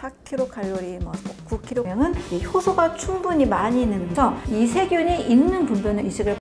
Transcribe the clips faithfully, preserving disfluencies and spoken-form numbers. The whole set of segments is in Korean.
사 킬로칼로리, 뭐 구 킬로그램은 효소가 충분히 많이 있는 이 세균이 있는 분들은 이식을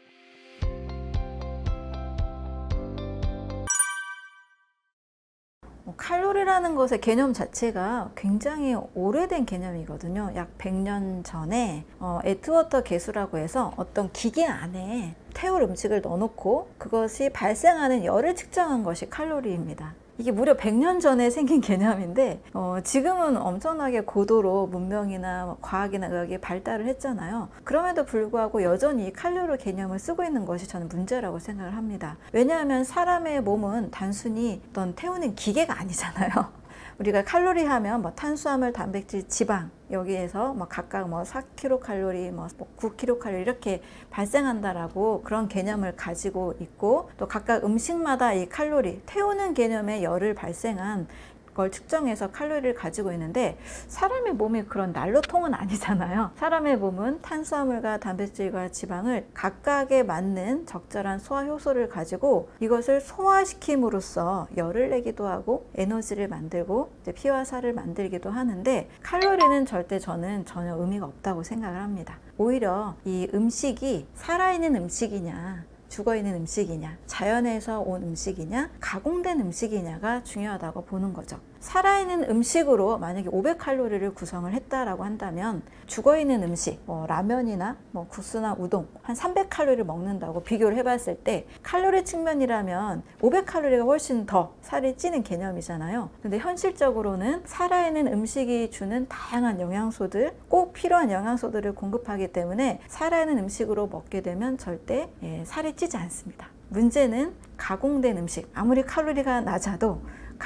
칼로리라는 것의 개념 자체가 굉장히 오래된 개념이거든요. 약 백 년 전에 어, 애트워터 개수라고 해서 어떤 기계 안에 태울 음식을 넣어놓고 그것이 발생하는 열을 측정한 것이 칼로리입니다. 이게 무려 백 년 전에 생긴 개념인데 어, 지금은 엄청나게 고도로 문명이나 과학이나 의학이 발달을 했잖아요. 그럼에도 불구하고 여전히 칼로리 개념을 쓰고 있는 것이 저는 문제라고 생각을 합니다. 왜냐하면 사람의 몸은 단순히 어떤 태우는 기계가 아니잖아요. 우리가 칼로리 하면 뭐 탄수화물, 단백질, 지방 여기에서 뭐 각각 뭐 사 킬로칼로리, 뭐 구 킬로칼로리 이렇게 발생한다라고 그런 개념을 가지고 있고, 또 각각 음식마다 이 칼로리 태우는 개념의 열을 발생한 걸 측정해서 칼로리를 가지고 있는데 사람의 몸이 그런 난로통은 아니잖아요. 사람의 몸은 탄수화물과 단백질과 지방을 각각에 맞는 적절한 소화 효소를 가지고 이것을 소화시킴으로써 열을 내기도 하고 에너지를 만들고 이제 피와 살을 만들기도 하는데, 칼로리는 절대 저는 전혀 의미가 없다고 생각을 합니다. 오히려 이 음식이 살아있는 음식이냐, 죽어있는 음식이냐, 자연에서 온 음식이냐, 가공된 음식이냐가 중요하다고 보는 거죠. 살아있는 음식으로 만약에 오백 칼로리를 구성을 했다라고 한다면 죽어있는 음식, 뭐 라면이나 뭐 국수나 우동 한 삼백 칼로리를 먹는다고 비교를 해봤을 때 칼로리 측면이라면 오백 칼로리가 훨씬 더 살이 찌는 개념이잖아요. 근데 현실적으로는 살아있는 음식이 주는 다양한 영양소들, 꼭 필요한 영양소들을 공급하기 때문에 살아있는 음식으로 먹게 되면 절대 예, 살이 찌지 않습니다. 문제는 가공된 음식, 아무리 칼로리가 낮아도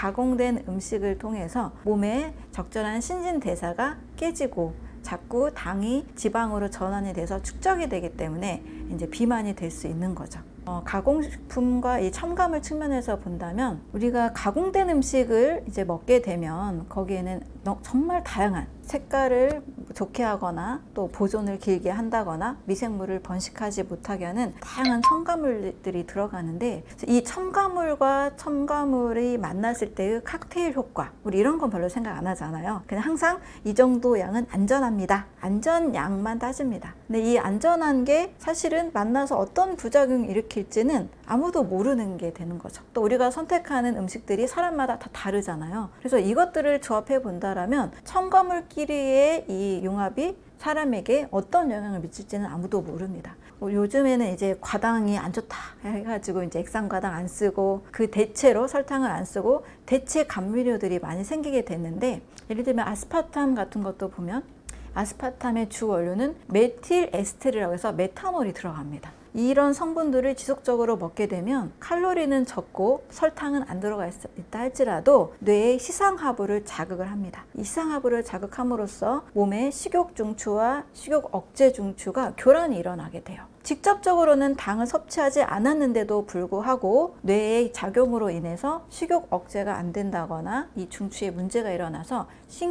가공된 음식을 통해서 몸에 적절한 신진대사가 깨지고 자꾸 당이 지방으로 전환이 돼서 축적이 되기 때문에 이제 비만이 될 수 있는 거죠. 어, 가공식품과 이 첨가물 측면에서 본다면 우리가 가공된 음식을 이제 먹게 되면 거기에는 정말 다양한 색깔을 좋게 하거나 또 보존을 길게 한다거나 미생물을 번식하지 못하게 하는 다양한 첨가물들이 들어가는데, 이 첨가물과 첨가물이 만났을 때의 칵테일 효과, 우리 이런 건 별로 생각 안 하잖아요. 그냥 항상 이 정도 양은 안전합니다. 안전양만 따집니다. 근데 이 안전한 게 사실은 만나서 어떤 부작용을 일으킬지는 아무도 모르는 게 되는 거죠. 또 우리가 선택하는 음식들이 사람마다 다 다르잖아요. 그래서 이것들을 조합해 본다라면 첨가물끼리의 이 융합이 사람에게 어떤 영향을 미칠지는 아무도 모릅니다. 요즘에는 이제 과당이 안 좋다 해가지고 이제 액상과당 안 쓰고 그 대체로 설탕을 안 쓰고 대체 감미료들이 많이 생기게 됐는데, 예를 들면 아스파탐 같은 것도 보면 아스파탐의 주 원료는 메틸 에스테르라고 해서 메탄올이 들어갑니다. 이런 성분들을 지속적으로 먹게 되면 칼로리는 적고 설탕은 안 들어가 있다 할지라도 뇌의 시상하부를 자극을 합니다. 이 시상하부를 자극함으로써 몸의 식욕 중추와 식욕 억제 중추가 교란이 일어나게 돼요. 직접적으로는 당을 섭취하지 않았는데도 불구하고 뇌의 작용으로 인해서 식욕 억제가 안 된다거나 이 중추에 문제가 일어나서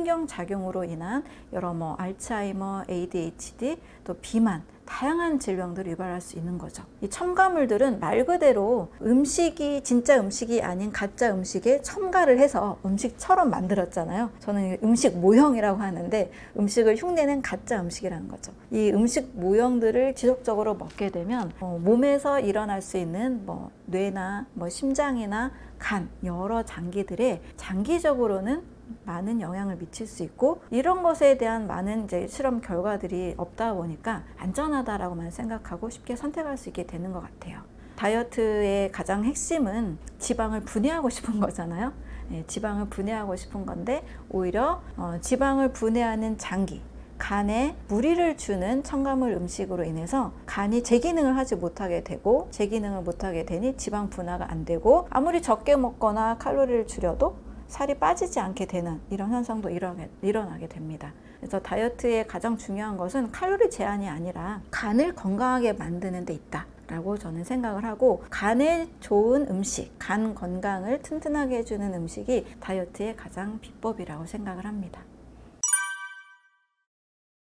신경작용으로 인한 여러 뭐 알츠하이머, 에이디에이치디, 또 비만, 다양한 질병들을 유발할 수 있는 거죠. 이 첨가물들은 말 그대로 음식이 진짜 음식이 아닌 가짜 음식에 첨가를 해서 음식처럼 만들었잖아요. 저는 음식 모형이라고 하는데 음식을 흉내낸 가짜 음식이라는 거죠. 이 음식 모형들을 지속적으로 먹게 되면 어, 몸에서 일어날 수 있는 뭐 뇌나 뭐 심장이나 간, 여러 장기들에 장기적으로는 많은 영향을 미칠 수 있고, 이런 것에 대한 많은 이제 실험 결과들이 없다 보니까 안전하다라고만 생각하고 쉽게 선택할 수 있게 되는 것 같아요. 다이어트의 가장 핵심은 지방을 분해하고 싶은 거잖아요. 네, 지방을 분해하고 싶은 건데 오히려 어, 지방을 분해하는 장기, 간에 무리를 주는 첨가물 음식으로 인해서 간이 제 기능을 하지 못하게 되고, 제 기능을 못하게 되니 지방 분화가 안 되고 아무리 적게 먹거나 칼로리를 줄여도 살이 빠지지 않게 되는 이런 현상도 일어나게 됩니다. 그래서 다이어트의 가장 중요한 것은 칼로리 제한이 아니라 간을 건강하게 만드는 데 있다 라고 저는 생각을 하고, 간에 좋은 음식, 간 건강을 튼튼하게 해주는 음식이 다이어트의 가장 비법이라고 생각을 합니다.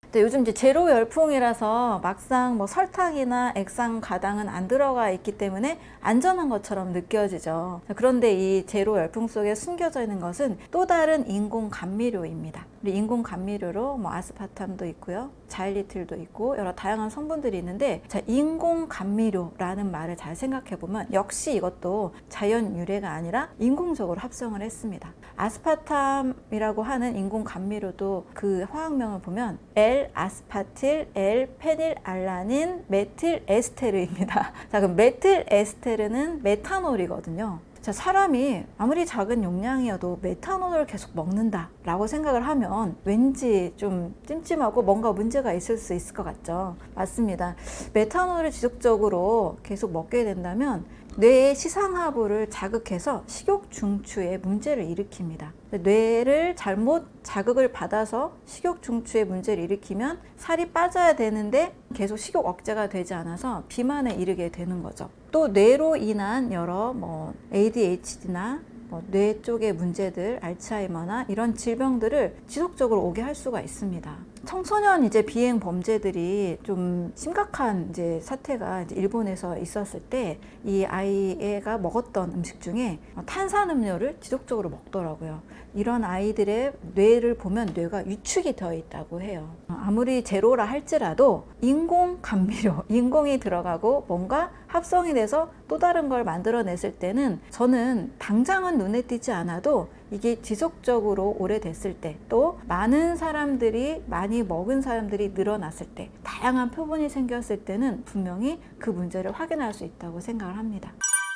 근데 요즘 이제 제로 열풍이라서 막상 뭐 설탕이나 액상 가당은 안 들어가 있기 때문에 안전한 것처럼 느껴지죠. 그런데 이 제로 열풍 속에 숨겨져 있는 것은 또 다른 인공 감미료입니다. 우리 인공 감미료로 뭐 아스파탐도 있고요, 자일리틸도 있고 여러 다양한 성분들이 있는데, 자, 인공 감미료라는 말을 잘 생각해 보면 역시 이것도 자연 유래가 아니라 인공적으로 합성을 했습니다. 아스파탐이라고 하는 인공 감미료도 그 화학명을 보면 L 아스파틸 L 페닐알라닌 메틸 에스테르입니다. 자, 그럼 메틸 에스테르는 메탄올이거든요. 자, 사람이 아무리 작은 용량이어도 메탄올을 계속 먹는다 라고 생각을 하면 왠지 좀 찜찜하고 뭔가 문제가 있을 수 있을 것 같죠. 맞습니다. 메탄올을 지속적으로 계속 먹게 된다면 뇌의 시상하부를 자극해서 식욕 중추에 문제를 일으킵니다. 뇌를 잘못 자극을 받아서 식욕 중추에 문제를 일으키면 살이 빠져야 되는데 계속 식욕 억제가 되지 않아서 비만에 이르게 되는 거죠. 또 뇌로 인한 여러 뭐 에이디에이치디나 뭐 뇌 쪽의 문제들, 알츠하이머나 이런 질병들을 지속적으로 오게 할 수가 있습니다. 청소년 이제 비행 범죄들이 좀 심각한 이제 사태가 이제 일본에서 있었을 때 이 아이가 먹었던 음식 중에 탄산음료를 지속적으로 먹더라고요. 이런 아이들의 뇌를 보면 뇌가 위축이 되어 있다고 해요. 아무리 제로라 할지라도 인공 감미료, 인공이 들어가고 뭔가 합성이 돼서 또 다른 걸 만들어냈을 때는 저는 당장은 눈에 띄지 않아도 이게 지속적으로 오래됐을 때, 또 많은 사람들이 많이 먹은 사람들이 늘어났을 때, 다양한 표본이 생겼을 때는 분명히 그 문제를 확인할 수 있다고 생각을 합니다.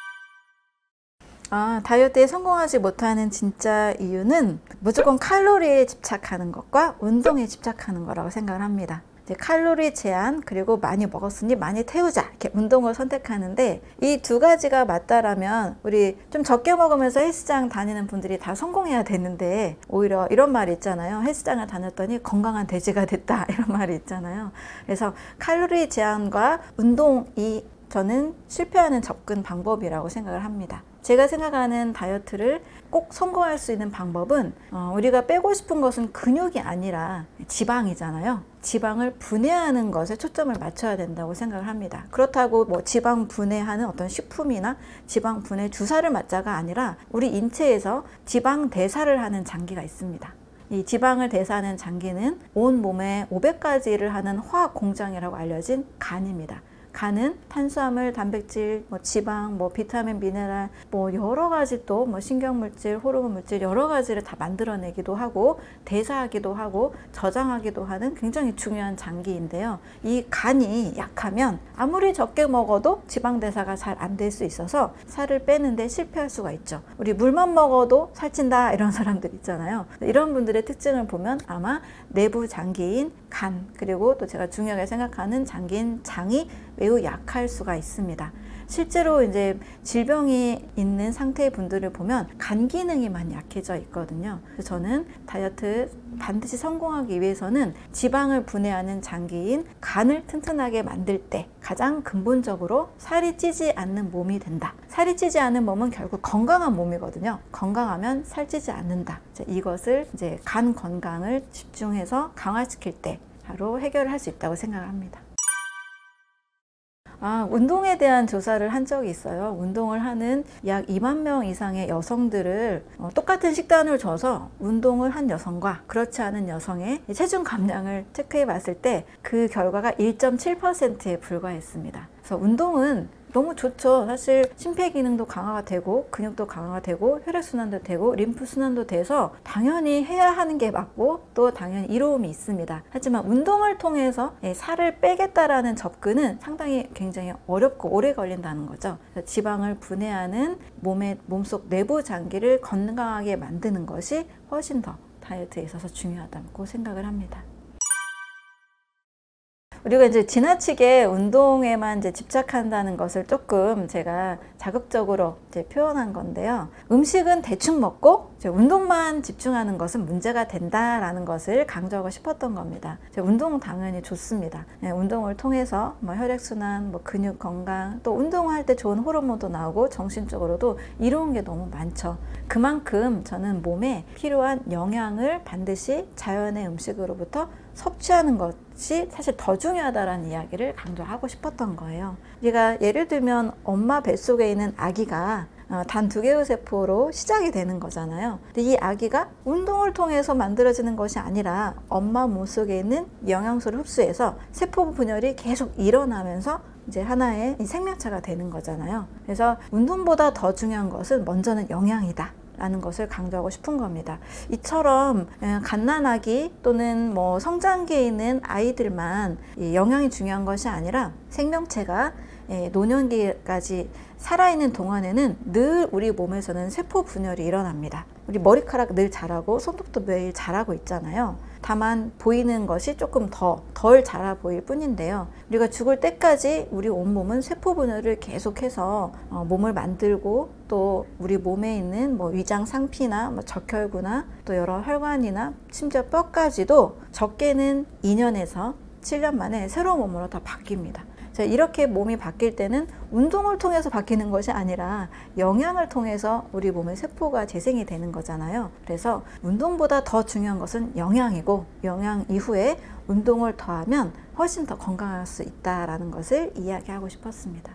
아, 다이어트에 성공하지 못하는 진짜 이유는 무조건 칼로리에 집착하는 것과 운동에 집착하는 거라고 생각을 합니다. 이제 칼로리 제한, 그리고 많이 먹었으니 많이 태우자, 이렇게 운동을 선택하는데, 이 두 가지가 맞다라면 우리 좀 적게 먹으면서 헬스장 다니는 분들이 다 성공해야 되는데, 오히려 이런 말이 있잖아요. 헬스장을 다녔더니 건강한 돼지가 됐다, 이런 말이 있잖아요. 그래서 칼로리 제한과 운동이 저는 실패하는 접근 방법이라고 생각을 합니다. 제가 생각하는 다이어트를 꼭 성공할 수 있는 방법은 어, 우리가 빼고 싶은 것은 근육이 아니라 지방이잖아요. 지방을 분해하는 것에 초점을 맞춰야 된다고 생각을 합니다. 그렇다고 뭐 지방 분해하는 어떤 식품이나 지방 분해 주사를 맞자가 아니라 우리 인체에서 지방 대사를 하는 장기가 있습니다. 이 지방을 대사하는 장기는 온 몸에 오백 가지를 하는 화학 공장이라고 알려진 간입니다. 간은 탄수화물, 단백질, 뭐 지방, 뭐 비타민, 미네랄, 뭐 여러 가지 또 뭐 신경물질, 호르몬 물질 여러 가지를 다 만들어내기도 하고 대사하기도 하고 저장하기도 하는 굉장히 중요한 장기인데요. 이 간이 약하면 아무리 적게 먹어도 지방 대사가 잘 안 될 수 있어서 살을 빼는데 실패할 수가 있죠. 우리 물만 먹어도 살찐다 이런 사람들 있잖아요. 이런 분들의 특징을 보면 아마 내부 장기인 간, 그리고 또 제가 중요하게 생각하는 장기인 장이 매우 약할 수가 있습니다. 실제로 이제 질병이 있는 상태의 분들을 보면 간 기능이 많이 약해져 있거든요. 그래서 저는 다이어트 반드시 성공하기 위해서는 지방을 분해하는 장기인 간을 튼튼하게 만들 때 가장 근본적으로 살이 찌지 않는 몸이 된다. 살이 찌지 않는 몸은 결국 건강한 몸이거든요. 건강하면 살찌지 않는다. 이것을 이제 간 건강을 집중해서 강화시킬 때 바로 해결을 할 수 있다고 생각을 합니다. 아, 운동에 대한 조사를 한 적이 있어요. 운동을 하는 약 이만 명 이상의 여성들을 어, 똑같은 식단을 줘서 운동을 한 여성과 그렇지 않은 여성의 체중 감량을 체크해 봤을 때 그 결과가 일 점 칠 퍼센트에 불과했습니다. 그래서 운동은 너무 좋죠. 사실 심폐기능도 강화가 되고 근육도 강화가 되고 혈액순환도 되고 림프순환도 돼서 당연히 해야 하는 게 맞고 또 당연히 이로움이 있습니다. 하지만 운동을 통해서 살을 빼겠다라는 접근은 상당히 굉장히 어렵고 오래 걸린다는 거죠. 지방을 분해하는 몸의 몸속 내부 장기를 건강하게 만드는 것이 훨씬 더 다이어트에 있어서 중요하다고 생각을 합니다. 우리가 이제 지나치게 운동에만 이제 집착한다는 것을 조금 제가 자극적으로 이제 표현한 건데요. 음식은 대충 먹고 이제 운동만 집중하는 것은 문제가 된다라는 것을 강조하고 싶었던 겁니다. 운동은 당연히 좋습니다. 네, 운동을 통해서 뭐 혈액순환, 뭐 근육 건강, 또 운동할 때 좋은 호르몬도 나오고 정신적으로도 이로운 게 너무 많죠. 그만큼 저는 몸에 필요한 영양을 반드시 자연의 음식으로부터 섭취하는 것이 사실 더 중요하다라는 이야기를 강조하고 싶었던 거예요. 우리가 예를 들면 엄마 뱃속에 있는 아기가 단 두 개의 세포로 시작이 되는 거잖아요. 근데 이 아기가 운동을 통해서 만들어지는 것이 아니라 엄마 몸속에 있는 영양소를 흡수해서 세포 분열이 계속 일어나면서 이제 하나의 생명체가 되는 거잖아요. 그래서 운동보다 더 중요한 것은 먼저는 영양이다 라는 것을 강조하고 싶은 겁니다. 이처럼 갓난아기 또는 뭐 성장기에 있는 아이들만 영양이 중요한 것이 아니라 생명체가 노년기까지 살아있는 동안에는 늘 우리 몸에서는 세포 분열이 일어납니다. 우리 머리카락 늘 자라고 손톱도 매일 자라고 있잖아요. 다만 보이는 것이 조금 더 덜 자라 보일 뿐인데요. 우리가 죽을 때까지 우리 온몸은 세포 분열을 계속해서 어, 몸을 만들고 또 우리 몸에 있는 뭐 위장 상피나 뭐 적혈구나 또 여러 혈관이나 심지어 뼈까지도 적게는 이 년에서 칠 년 만에 새로운 몸으로 다 바뀝니다. 자, 이렇게 몸이 바뀔 때는 운동을 통해서 바뀌는 것이 아니라 영양을 통해서 우리 몸의 세포가 재생이 되는 거잖아요. 그래서 운동보다 더 중요한 것은 영양이고 영양 이후에 운동을 더하면 훨씬 더 건강할 수 있다는 것을 이야기하고 싶었습니다.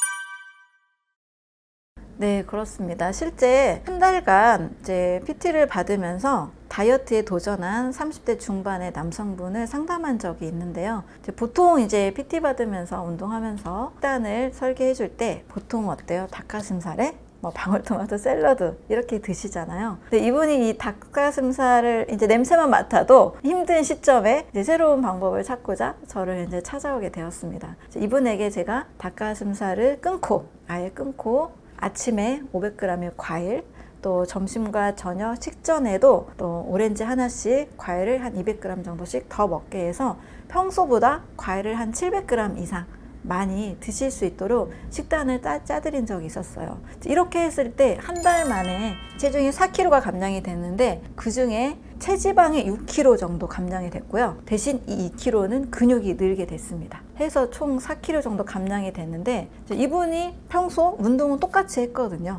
네, 그렇습니다. 실제 한 달간 이제 피티를 받으면서 다이어트에 도전한 삼십 대 중반의 남성분을 상담한 적이 있는데요. 이제 보통 이제 피티 받으면서 운동하면서 식단을 설계해 줄 때 보통 어때요? 닭가슴살에 뭐 방울토마토 샐러드 이렇게 드시잖아요. 근데 이분이 이 닭가슴살을 이제 냄새만 맡아도 힘든 시점에 이제 새로운 방법을 찾고자 저를 이제 찾아오게 되었습니다. 이분에게 제가 닭가슴살을 끊고 아예 끊고 아침에 오백 그램의 과일, 또 점심과 저녁 식전에도 또 오렌지 하나씩 과일을 한 이백 그램 정도씩 더 먹게 해서 평소보다 과일을 한 칠백 그램 이상 많이 드실 수 있도록 식단을 짜드린 적이 있었어요. 이렇게 했을 때 한 달 만에 체중이 사 킬로그램가 감량이 됐는데 그 중에 체지방이 육 킬로그램 정도 감량이 됐고요. 대신 이 이 킬로그램는 근육이 늘게 됐습니다. 해서 총 사 킬로그램 정도 감량이 됐는데 이분이 평소 운동은 똑같이 했거든요.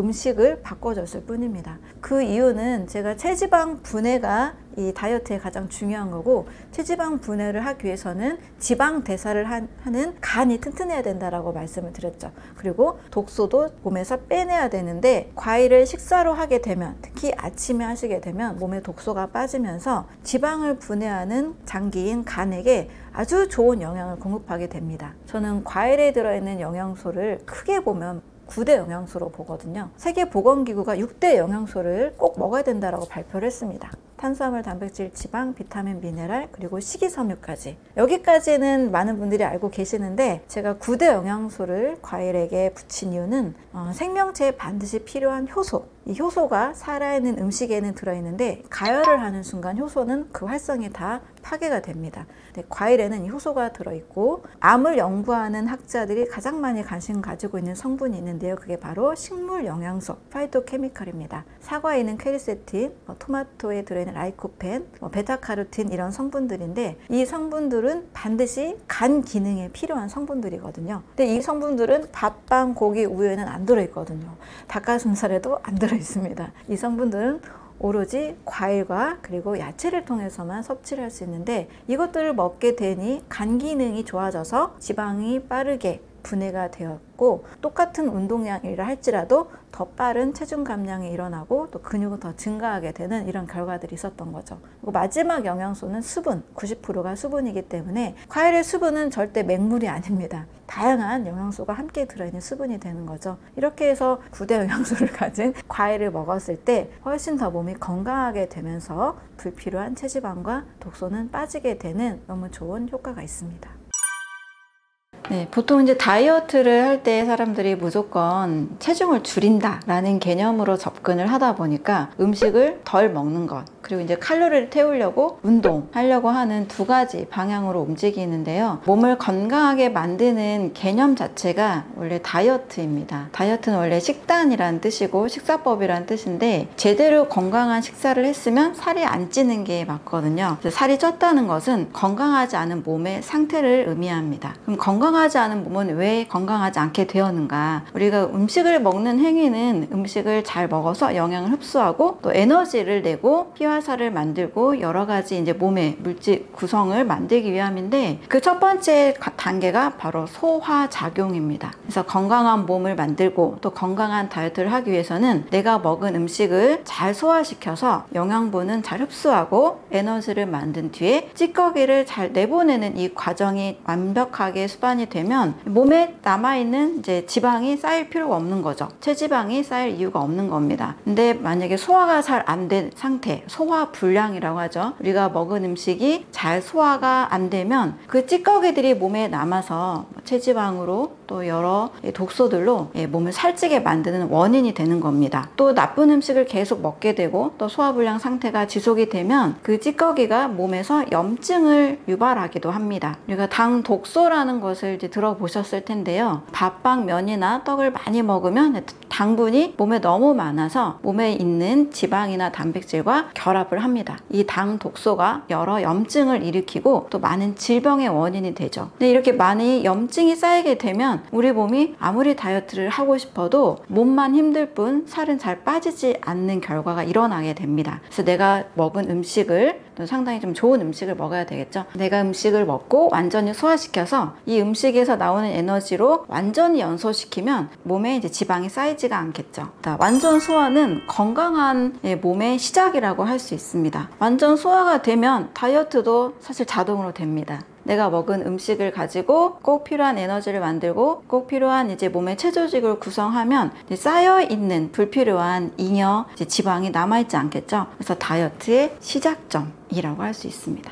음식을 바꿔줬을 뿐입니다. 그 이유는 제가 체지방 분해가 이 다이어트에 가장 중요한 거고 체지방 분해를 하기 위해서는 지방 대사를 하는 간이 튼튼해야 된다라고 말씀을 드렸죠. 그리고 독소도 몸에서 빼내야 되는데 과일을 식사로 하게 되면 특히 아침에 하시게 되면 몸에 독소가 빠지면서 지방을 분해하는 장기인 간에게 아주 좋은 영양을 공급하게 됩니다. 저는 과일에 들어있는 영양소를 크게 보면 구 대 영양소로 보거든요. 세계보건기구가 육 대 영양소를 꼭 먹어야 된다고 발표를 했습니다. 탄수화물, 단백질, 지방, 비타민, 미네랄, 그리고 식이섬유까지. 여기까지는 많은 분들이 알고 계시는데 제가 구 대 영양소를 과일에게 붙인 이유는 어, 생명체에 반드시 필요한 효소, 이 효소가 살아있는 음식에는 들어있는데 가열을 하는 순간 효소는 그 활성이 다 파괴가 됩니다. 근데 과일에는 이 효소가 들어있고 암을 연구하는 학자들이 가장 많이 관심 가지고 있는 성분이 있는데요. 그게 바로 식물 영양소, 파이토케미컬입니다. 사과에 있는 퀘르세틴, 어, 토마토에 들어있는 라이코펜, 뭐 베타카로틴 이런 성분들인데 이 성분들은 반드시 간 기능에 필요한 성분들이거든요. 근데 이 성분들은 밥, 빵, 고기, 우유에는 안 들어있거든요. 닭가슴살에도 안 들어있습니다. 이 성분들은 오로지 과일과 그리고 야채를 통해서만 섭취를 할 수 있는데 이것들을 먹게 되니 간 기능이 좋아져서 지방이 빠르게 분해가 되었고 똑같은 운동량이라 할지라도 더 빠른 체중 감량이 일어나고 또 근육은 더 증가하게 되는 이런 결과들이 있었던 거죠. 그리고 마지막 영양소는 수분, 구십 퍼센트가 수분이기 때문에 과일의 수분은 절대 맹물이 아닙니다. 다양한 영양소가 함께 들어있는 수분이 되는 거죠. 이렇게 해서 구 대 영양소를 가진 과일을 먹었을 때 훨씬 더 몸이 건강하게 되면서 불필요한 체지방과 독소는 빠지게 되는 너무 좋은 효과가 있습니다. 네, 보통 이제 다이어트를 할 때 사람들이 무조건 체중을 줄인다 라는 개념으로 접근을 하다 보니까 음식을 덜 먹는 것 그리고 이제 칼로리를 태우려고 운동하려고 하는 두 가지 방향으로 움직이는데요. 몸을 건강하게 만드는 개념 자체가 원래 다이어트입니다. 다이어트는 원래 식단이라는 뜻이고 식사법이라는 뜻인데 제대로 건강한 식사를 했으면 살이 안 찌는 게 맞거든요. 그래서 살이 쪘다는 것은 건강하지 않은 몸의 상태를 의미합니다. 그럼 건강하지 않은 몸은 왜 건강하지 않게 되었는가? 우리가 음식을 먹는 행위는 음식을 잘 먹어서 영양을 흡수하고 또 에너지를 내고 피와 피화살을 만들고 여러 가지 이제 몸의 물질 구성을 만들기 위함인데, 그 첫 번째 단계가 바로 소화작용입니다. 그래서 건강한 몸을 만들고 또 건강한 다이어트를 하기 위해서는 내가 먹은 음식을 잘 소화시켜서 영양분은 잘 흡수하고 에너지를 만든 뒤에 찌꺼기를 잘 내보내는 이 과정이 완벽하게 수반이 되면 몸에 남아있는 이제 지방이 쌓일 필요가 없는 거죠. 체지방이 쌓일 이유가 없는 겁니다. 근데 만약에 소화가 잘 안 된 상태, 소화불량이라고 하죠. 우리가 먹은 음식이 잘 소화가 안 되면 그 찌꺼기들이 몸에 남아서 체지방으로 또 여러 독소들로 몸을 살찌게 만드는 원인이 되는 겁니다. 또 나쁜 음식을 계속 먹게 되고 또 소화불량 상태가 지속이 되면 그 찌꺼기가 몸에서 염증을 유발하기도 합니다. 우리가 당 독소라는 것을 이제 들어보셨을 텐데요. 밥빵, 면이나 떡을 많이 먹으면 당분이 몸에 너무 많아서 몸에 있는 지방이나 단백질과 결합을 합니다. 이 당 독소가 여러 염증을 일으키고 또 많은 질병의 원인이 되죠. 근데 이렇게 많이 염증이 쌓이게 되면 우리 몸이 아무리 다이어트를 하고 싶어도 몸만 힘들 뿐 살은 잘 빠지지 않는 결과가 일어나게 됩니다. 그래서 내가 먹은 음식을, 상당히 좀 좋은 음식을 먹어야 되겠죠. 내가 음식을 먹고 완전히 소화시켜서 이 음식에서 나오는 에너지로 완전히 연소시키면 몸에 이제 지방이 쌓이지가 않겠죠. 완전 소화는 건강한 몸의 시작이라고 할 수 있습니다. 완전 소화가 되면 다이어트도 사실 자동으로 됩니다. 내가 먹은 음식을 가지고 꼭 필요한 에너지를 만들고 꼭 필요한 이제 몸의 체조직을 구성하면 쌓여있는 불필요한 잉여, 이제 지방이 남아있지 않겠죠. 그래서 다이어트의 시작점이라고 할 수 있습니다.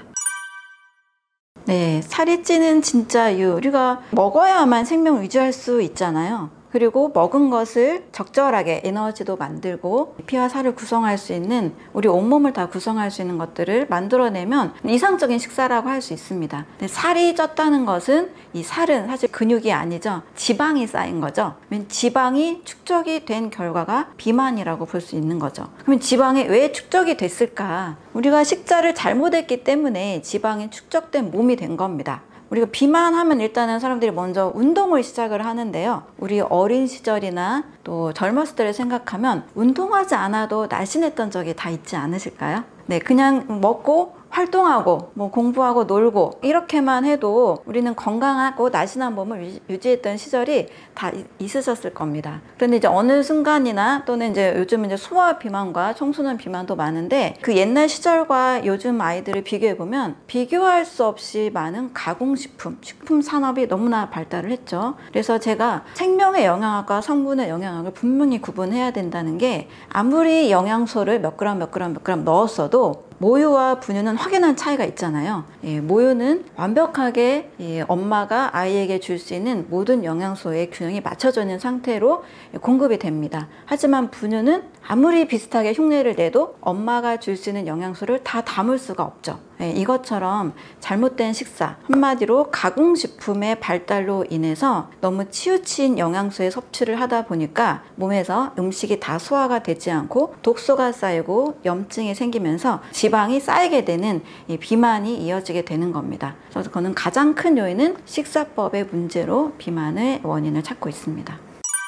네, 살이 찌는 진짜 이유, 우리가 먹어야만 생명 유지할 수 있잖아요. 그리고 먹은 것을 적절하게 에너지도 만들고 피와 살을 구성할 수 있는, 우리 온몸을 다 구성할 수 있는 것들을 만들어내면 이상적인 식사라고 할 수 있습니다. 근데 살이 쪘다는 것은, 이 살은 사실 근육이 아니죠. 지방이 쌓인 거죠. 지방이 축적이 된 결과가 비만이라고 볼 수 있는 거죠. 그러면 지방이 왜 축적이 됐을까? 우리가 식사를 잘못했기 때문에 지방이 축적된 몸이 된 겁니다. 우리가 비만하면 일단은 사람들이 먼저 운동을 시작을 하는데요. 우리 어린 시절이나 또 젊었을 때를 생각하면 운동하지 않아도 날씬했던 적이 다 있지 않으실까요? 네, 그냥 먹고 활동하고 뭐 공부하고 놀고 이렇게만 해도 우리는 건강하고 날씬한 몸을 유지했던 시절이 다 있으셨을 겁니다. 그런데 이제 어느 순간이나 또는 이제 요즘 이제 소아 비만과 청소년 비만도 많은데, 그 옛날 시절과 요즘 아이들을 비교해 보면 비교할 수 없이 많은 가공식품, 식품 산업이 너무나 발달을 했죠. 그래서 제가 생명의 영양학과 성분의 영양학을 분명히 구분해야 된다는 게, 아무리 영양소를 몇 그램 몇 그램 몇 그램 넣었어도 모유와 분유는 확연한 차이가 있잖아요. 예, 모유는 완벽하게 예, 엄마가 아이에게 줄 수 있는 모든 영양소의 균형이 맞춰져 있는 상태로 예, 공급이 됩니다. 하지만 분유는 아무리 비슷하게 흉내를 내도 엄마가 줄 수 있는 영양소를 다 담을 수가 없죠. 예, 이것처럼 잘못된 식사, 한마디로 가공식품의 발달로 인해서 너무 치우친 영양소의 섭취를 하다 보니까 몸에서 음식이 다 소화가 되지 않고 독소가 쌓이고 염증이 생기면서 지방이 쌓이게 되는 이 비만이 이어지게 되는 겁니다. 그래서 그거는 가장 큰 요인은 식사법의 문제로 비만의 원인을 찾고 있습니다.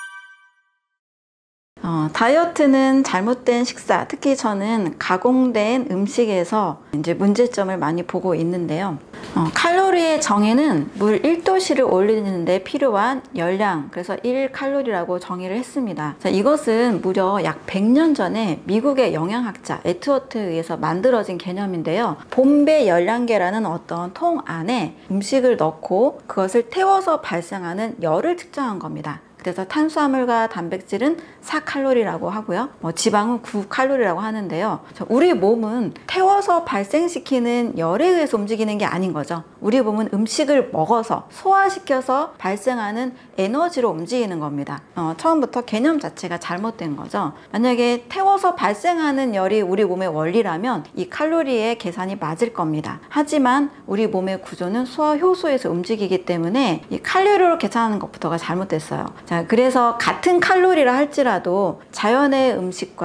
어, 다이어트는 잘못된 식사, 특히 저는 가공된 음식에서 이제 문제점을 많이 보고 있는데요. 어, 칼로리의 정의는 물 일 도씨를 올리는데 필요한 열량, 그래서 일 칼로리라고 정의를 했습니다. 자, 이것은 무려 약 백 년 전에 미국의 영양학자 에트워트에 의해서 만들어진 개념인데요. 봄배 열량계라는 어떤 통 안에 음식을 넣고 그것을 태워서 발생하는 열을 측정한 겁니다. 그래서 탄수화물과 단백질은 사 칼로리라고 하고요. 뭐 지방은 구 칼로리라고 하는데요. 우리 몸은 태워서 발생시키는 열에 의해서 움직이는 게 아닌 거죠. 우리 몸은 음식을 먹어서 소화시켜서 발생하는 에너지로 움직이는 겁니다. 어, 처음부터 개념 자체가 잘못된 거죠. 만약에 태워서 발생하는 열이 우리 몸의 원리라면 이 칼로리의 계산이 맞을 겁니다. 하지만 우리 몸의 구조는 소화 효소에서 움직이기 때문에 이 칼로리로 계산하는 것부터가 잘못됐어요. 자, 그래서 같은 칼로리라 할지라도 자연의 음식과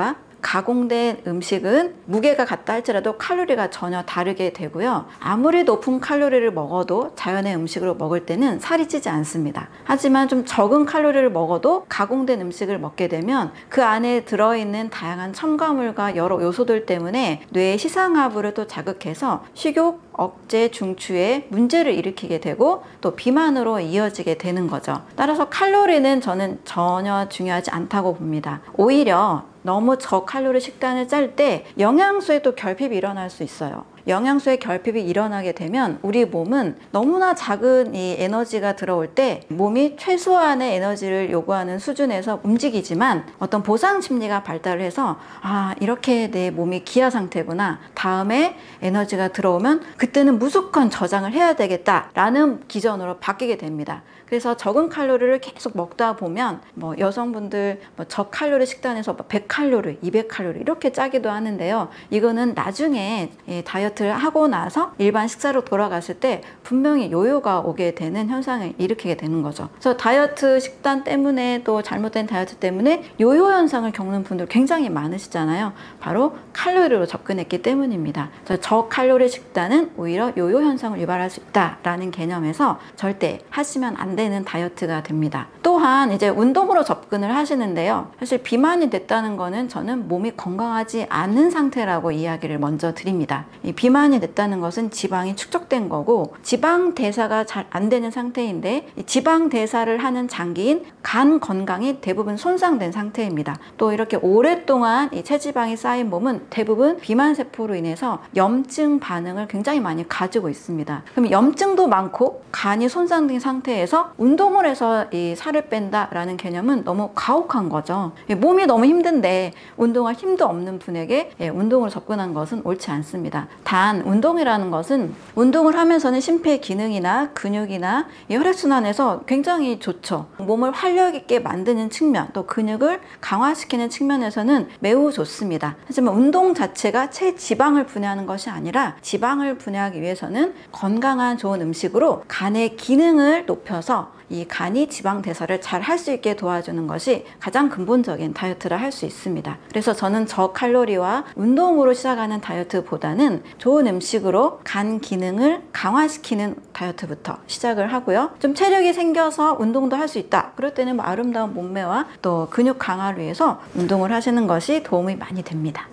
가공된 음식은 무게가 같다 할지라도 칼로리가 전혀 다르게 되고요. 아무리 높은 칼로리를 먹어도 자연의 음식으로 먹을 때는 살이 찌지 않습니다. 하지만 좀 적은 칼로리를 먹어도 가공된 음식을 먹게 되면 그 안에 들어있는 다양한 첨가물과 여러 요소들 때문에 뇌의 시상하부를 또 자극해서 식욕, 억제, 중추에 문제를 일으키게 되고 또 비만으로 이어지게 되는 거죠. 따라서 칼로리는 저는 전혀 중요하지 않다고 봅니다. 오히려 너무 저칼로리 식단을 짤 때 영양소에 또 결핍이 일어날 수 있어요. 영양소의 결핍이 일어나게 되면 우리 몸은 너무나 작은 이 에너지가 들어올 때 몸이 최소한의 에너지를 요구하는 수준에서 움직이지만 어떤 보상 심리가 발달을 해서 아, 이렇게 내 몸이 기아 상태구나, 다음에 에너지가 들어오면 그때는 무조건 저장을 해야 되겠다라는 기전으로 바뀌게 됩니다. 그래서 적은 칼로리를 계속 먹다 보면 뭐 여성분들 뭐 저칼로리 식단에서 백 칼로리, 이백 칼로리 이렇게 짜기도 하는데요. 이거는 나중에 다이어트를 하고 나서 일반 식사로 돌아갔을 때 분명히 요요가 오게 되는 현상을 일으키게 되는 거죠. 그래서 다이어트 식단 때문에 또 잘못된 다이어트 때문에 요요 현상을 겪는 분들 굉장히 많으시잖아요. 바로 칼로리로 접근했기 때문입니다. 그래서 저칼로리 식단은 오히려 요요 현상을 유발할 수 있다라는 개념에서 절대 하시면 안 되는 다이어트가 됩니다. 또한 이제 운동으로 접근을 하시는데요. 사실 비만이 됐다는 거는 저는 몸이 건강하지 않은 상태라고 이야기를 먼저 드립니다. 이 비만이 됐다는 것은 지방이 축적된 거고 지방 대사가 잘 안 되는 상태인데 이 지방 대사를 하는 장기인 간 건강이 대부분 손상된 상태입니다. 또 이렇게 오랫동안 이 체지방이 쌓인 몸은 대부분 비만 세포로 인해서 염증 반응을 굉장히 많이 가지고 있습니다. 그럼 염증도 많고 간이 손상된 상태에서 운동을 해서 이 살을 뺀다라는 개념은 너무 가혹한 거죠. 몸이 너무 힘든데 운동할 힘도 없는 분에게 운동으로 접근한 것은 옳지 않습니다. 단 운동이라는 것은 운동을 하면서는 심폐 기능이나 근육이나 혈액순환에서 굉장히 좋죠. 몸을 활력 있게 만드는 측면, 또 근육을 강화시키는 측면에서는 매우 좋습니다. 하지만 운동 자체가 체지방을 분해하는 것이 아니라 지방을 분해하기 위해서는 건강한 좋은 음식으로 간의 기능을 높여서 이 간이 지방 대사를 잘 할 수 있게 도와주는 것이 가장 근본적인 다이어트를 할 수 있습니다. 그래서 저는 저칼로리와 운동으로 시작하는 다이어트보다는 좋은 음식으로 간 기능을 강화시키는 다이어트부터 시작을 하고요. 좀 체력이 생겨서 운동도 할 수 있다. 그럴 때는 뭐 아름다운 몸매와 또 근육 강화를 위해서 운동을 하시는 것이 도움이 많이 됩니다.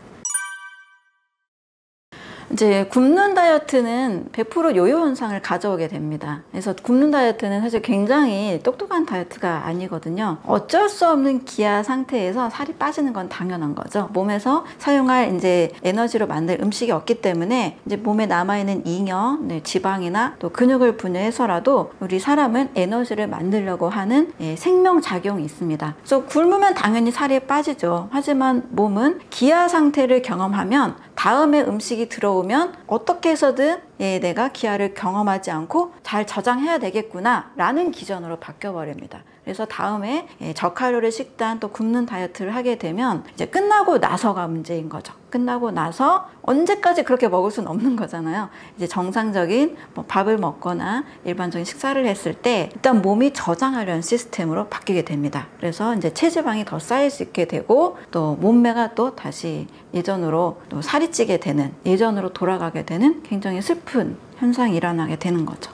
이제 굶는 다이어트는 백 퍼센트 요요 현상을 가져오게 됩니다. 그래서 굶는 다이어트는 사실 굉장히 똑똑한 다이어트가 아니거든요. 어쩔 수 없는 기아 상태에서 살이 빠지는 건 당연한 거죠. 몸에서 사용할 이제 에너지로 만들 음식이 없기 때문에 이제 몸에 남아있는 잉여, 네, 지방이나 또 근육을 분해해서라도 우리 사람은 에너지를 만들려고 하는 예, 생명작용이 있습니다. 그래서 굶으면 당연히 살이 빠지죠. 하지만 몸은 기아 상태를 경험하면 다음에 음식이 들어오면 어떻게 해서든 예, 내가 기아를 경험하지 않고 잘 저장해야 되겠구나 라는 기전으로 바뀌어 버립니다. 그래서 다음에 예, 저칼로리 식단 또 굶는 다이어트를 하게 되면 이제 끝나고 나서가 문제인 거죠. 끝나고 나서 언제까지 그렇게 먹을 수는 없는 거잖아요. 이제 정상적인 뭐 밥을 먹거나 일반적인 식사를 했을 때 일단 몸이 저장하려는 시스템으로 바뀌게 됩니다. 그래서 이제 체지방이 더 쌓일 수 있게 되고 또 몸매가 또 다시 예전으로 또 살이 찌게 되는, 예전으로 돌아가게 되는 굉장히 슬픈 현상이 일어나게 되는 거죠.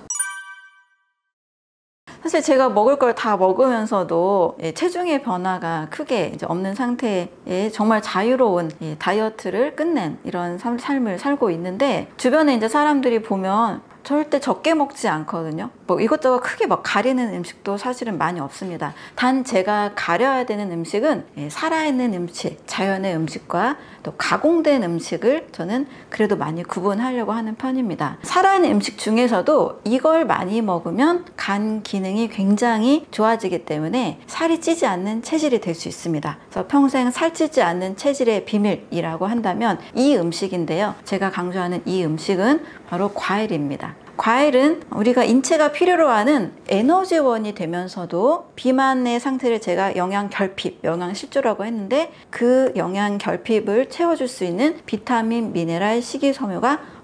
사실 제가 먹을 걸 다 먹으면서도 체중의 변화가 크게 이제 없는 상태에 정말 자유로운 다이어트를 끝낸 이런 삶을 살고 있는데, 주변에 이제 사람들이 보면 절대 적게 먹지 않거든요. 뭐 이것저것 크게 막 가리는 음식도 사실은 많이 없습니다. 단 제가 가려야 되는 음식은 살아있는 음식, 자연의 음식과 또 가공된 음식을 저는 그래도 많이 구분하려고 하는 편입니다. 살아있는 음식 중에서도 이걸 많이 먹으면 간 기능이 굉장히 좋아지기 때문에 살이 찌지 않는 체질이 될 수 있습니다. 그래서 평생 살찌지 않는 체질의 비밀이라고 한다면 이 음식인데요. 제가 강조하는 이 음식은 바로 과일입니다. 과일은 우리가 인체가 필요로 하는 에너지원이 되면서도 비만의 상태를 제가 영양 결핍, 영양 실조라고 했는데 그 영양 결핍을 채워줄 수 있는 비타민, 미네랄, 식이섬유가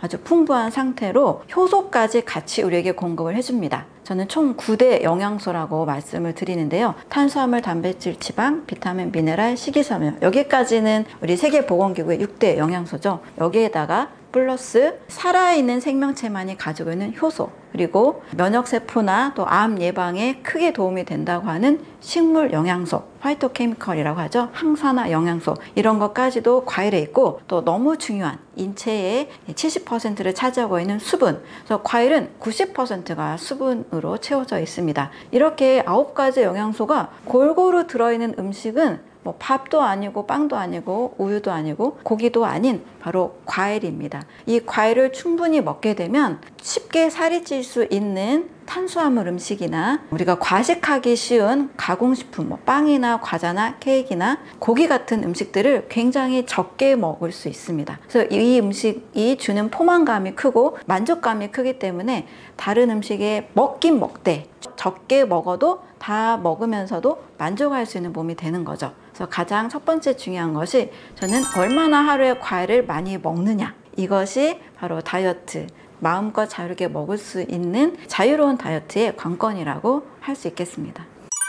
아주 풍부한 상태로 효소까지 같이 우리에게 공급을 해줍니다. 저는 총 구 대 영양소라고 말씀을 드리는데요. 탄수화물, 단백질, 지방, 비타민, 미네랄, 식이섬유, 여기까지는 우리 세계보건기구의 육 대 영양소죠. 여기에다가 플러스 살아있는 생명체만이 가지고 있는 효소, 그리고 면역세포나 또 암 예방에 크게 도움이 된다고 하는 식물 영양소, 파이토케미컬이라고 하죠. 항산화 영양소, 이런 것까지도 과일에 있고, 또 너무 중요한 인체의 칠십 퍼센트를 차지하고 있는 수분, 그래서 과일은 구십 퍼센트가 수분으로 채워져 있습니다. 이렇게 아홉 가지 영양소가 골고루 들어있는 음식은 뭐 밥도 아니고 빵도 아니고 우유도 아니고 고기도 아닌 바로 과일입니다. 이 과일을 충분히 먹게 되면 쉽게 살이 찔 수 있는 탄수화물 음식이나 우리가 과식하기 쉬운 가공식품, 뭐 빵이나 과자나 케이크나 고기 같은 음식들을 굉장히 적게 먹을 수 있습니다. 그래서 이 음식이 주는 포만감이 크고 만족감이 크기 때문에 다른 음식에 먹긴 먹되 적게 먹어도 다 먹으면서도 만족할 수 있는 몸이 되는 거죠. 그래서 가장 첫 번째 중요한 것이, 저는 얼마나 하루에 과일을 많이 먹느냐, 이것이 바로 다이어트, 마음껏 자유롭게 먹을 수 있는 자유로운 다이어트의 관건이라고 할 수 있겠습니다.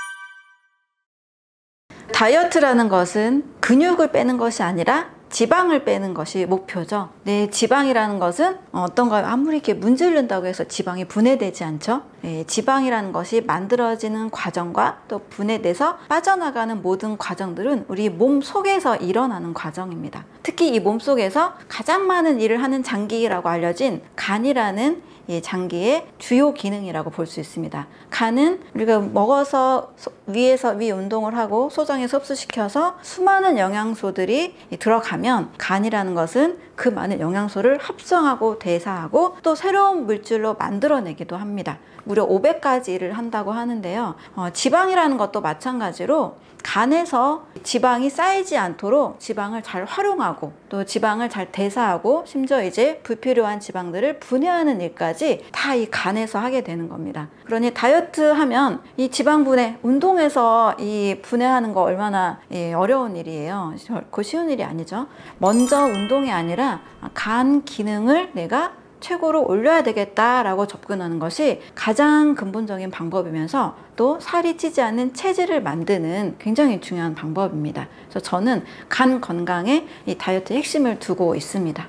다이어트라는 것은 근육을 빼는 것이 아니라 지방을 빼는 것이 목표죠. 네, 지방이라는 것은 어떤가요? 아무리 이렇게 문지른다고 해서 지방이 분해되지 않죠. 네, 지방이라는 것이 만들어지는 과정과 또 분해돼서 빠져나가는 모든 과정들은 우리 몸 속에서 일어나는 과정입니다. 특히 이 몸 속에서 가장 많은 일을 하는 장기라고 알려진 간이라는 이 장기의 주요 기능이라고 볼 수 있습니다. 간은 우리가 먹어서 위에서 위 운동을 하고 소장에서 흡수시켜서 수많은 영양소들이 들어가면, 간이라는 것은 그 많은 영양소를 합성하고 대사하고 또 새로운 물질로 만들어내기도 합니다. 무려 오백 가지 일을 한다고 하는데요. 어, 지방이라는 것도 마찬가지로 간에서 지방이 쌓이지 않도록 지방을 잘 활용하고 또 지방을 잘 대사하고 심지어 이제 불필요한 지방들을 분해하는 일까지 다 이 간에서 하게 되는 겁니다. 그러니 다이어트 하면 이 지방 분해, 운동에서 이 분해하는 거 얼마나 어려운 일이에요. 결코 쉬운 일이 아니죠. 먼저 운동이 아니라 간 기능을 내가 최고로 올려야 되겠다라고 접근하는 것이 가장 근본적인 방법이면서 또 살이 찌지 않는 체질을 만드는 굉장히 중요한 방법입니다. 그래서 저는 간 건강에 이 다이어트의 핵심을 두고 있습니다.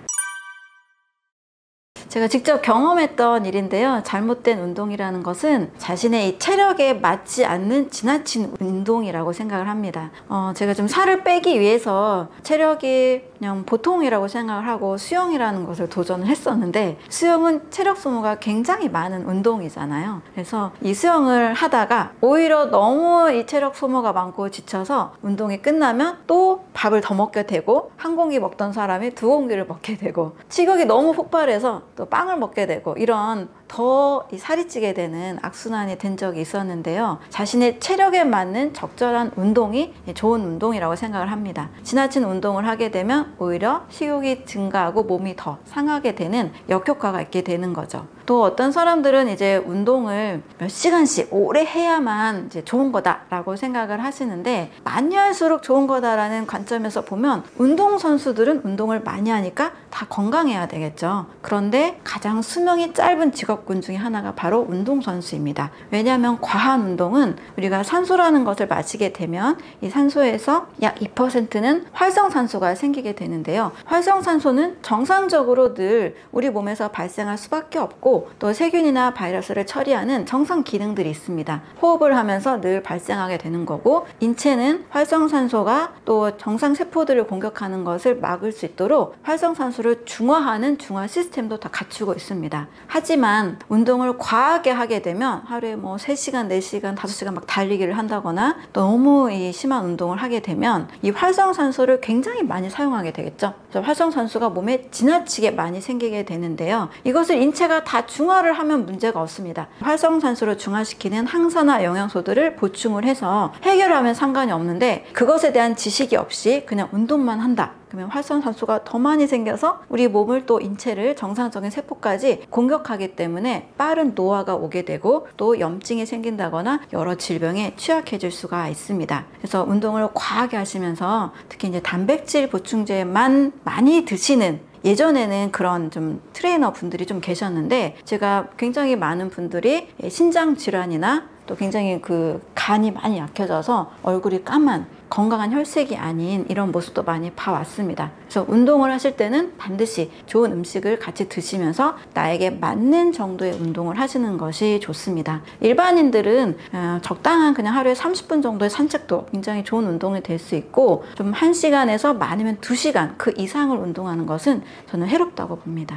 제가 직접 경험했던 일인데요. 잘못된 운동이라는 것은 자신의 이 체력에 맞지 않는 지나친 운동이라고 생각을 합니다. 어, 제가 좀 살을 빼기 위해서 체력이 그냥 보통이라고 생각을 하고 수영이라는 것을 도전을 했었는데, 수영은 체력 소모가 굉장히 많은 운동이잖아요. 그래서 이 수영을 하다가 오히려 너무 이 체력 소모가 많고 지쳐서 운동이 끝나면 또 밥을 더 먹게 되고, 한 공기 먹던 사람이 두 공기를 먹게 되고, 식욕이 너무 폭발해서 또 빵을 먹게 되고, 이런 더 이 살이 찌게 되는 악순환이 된 적이 있었는데요. 자신의 체력에 맞는 적절한 운동이 좋은 운동이라고 생각을 합니다. 지나친 운동을 하게 되면 오히려 식욕이 증가하고 몸이 더 상하게 되는 역효과가 있게 되는 거죠. 또 어떤 사람들은 이제 운동을 몇 시간씩 오래 해야만 이제 좋은 거다라고 생각을 하시는데, 많이 할수록 좋은 거다라는 관점에서 보면 운동선수들은 운동을 많이 하니까 다 건강해야 되겠죠. 그런데 가장 수명이 짧은 직업군 중에 하나가 바로 운동선수입니다. 왜냐하면 과한 운동은 우리가 산소라는 것을 마시게 되면 이 산소에서 약 이 퍼센트는 활성산소가 생기게 되는데요. 활성산소는 정상적으로 늘 우리 몸에서 발생할 수밖에 없고, 또 세균이나 바이러스를 처리하는 정상 기능들이 있습니다. 호흡을 하면서 늘 발생하게 되는 거고, 인체는 활성산소가 또 정상 세포들을 공격하는 것을 막을 수 있도록 활성산소를 중화하는 중화 시스템도 다 갖추고 있습니다. 하지만 운동을 과하게 하게 되면 하루에 뭐 세 시간, 네 시간, 다섯 시간 막 달리기를 한다거나 너무 이 심한 운동을 하게 되면 이 활성산소를 굉장히 많이 사용하게 되겠죠. 그래서 활성산소가 몸에 지나치게 많이 생기게 되는데요. 이것을 인체가 다 중화를 하면 문제가 없습니다. 활성산소를 중화시키는 항산화 영양소들을 보충을 해서 해결하면 상관이 없는데, 그것에 대한 지식이 없이 그냥 운동만 한다. 그러면 활성산소가 더 많이 생겨서 우리 몸을 또 인체를 정상적인 세포까지 공격하기 때문에 빠른 노화가 오게 되고 또 염증이 생긴다거나 여러 질병에 취약해질 수가 있습니다. 그래서 운동을 과하게 하시면서 특히 이제 단백질 보충제만 많이 드시는 예전에는 그런 좀 트레이너 분들이 좀 계셨는데 제가 굉장히 많은 분들이 신장 질환이나 또 굉장히 그 간이 많이 약해져서 얼굴이 까만 건강한 혈색이 아닌 이런 모습도 많이 봐왔습니다. 그래서 운동을 하실 때는 반드시 좋은 음식을 같이 드시면서 나에게 맞는 정도의 운동을 하시는 것이 좋습니다. 일반인들은 적당한 그냥 하루에 삼십 분 정도의 산책도 굉장히 좋은 운동이 될 수 있고 좀 한 시간에서 많으면 두 시간 그 이상을 운동하는 것은 저는 해롭다고 봅니다.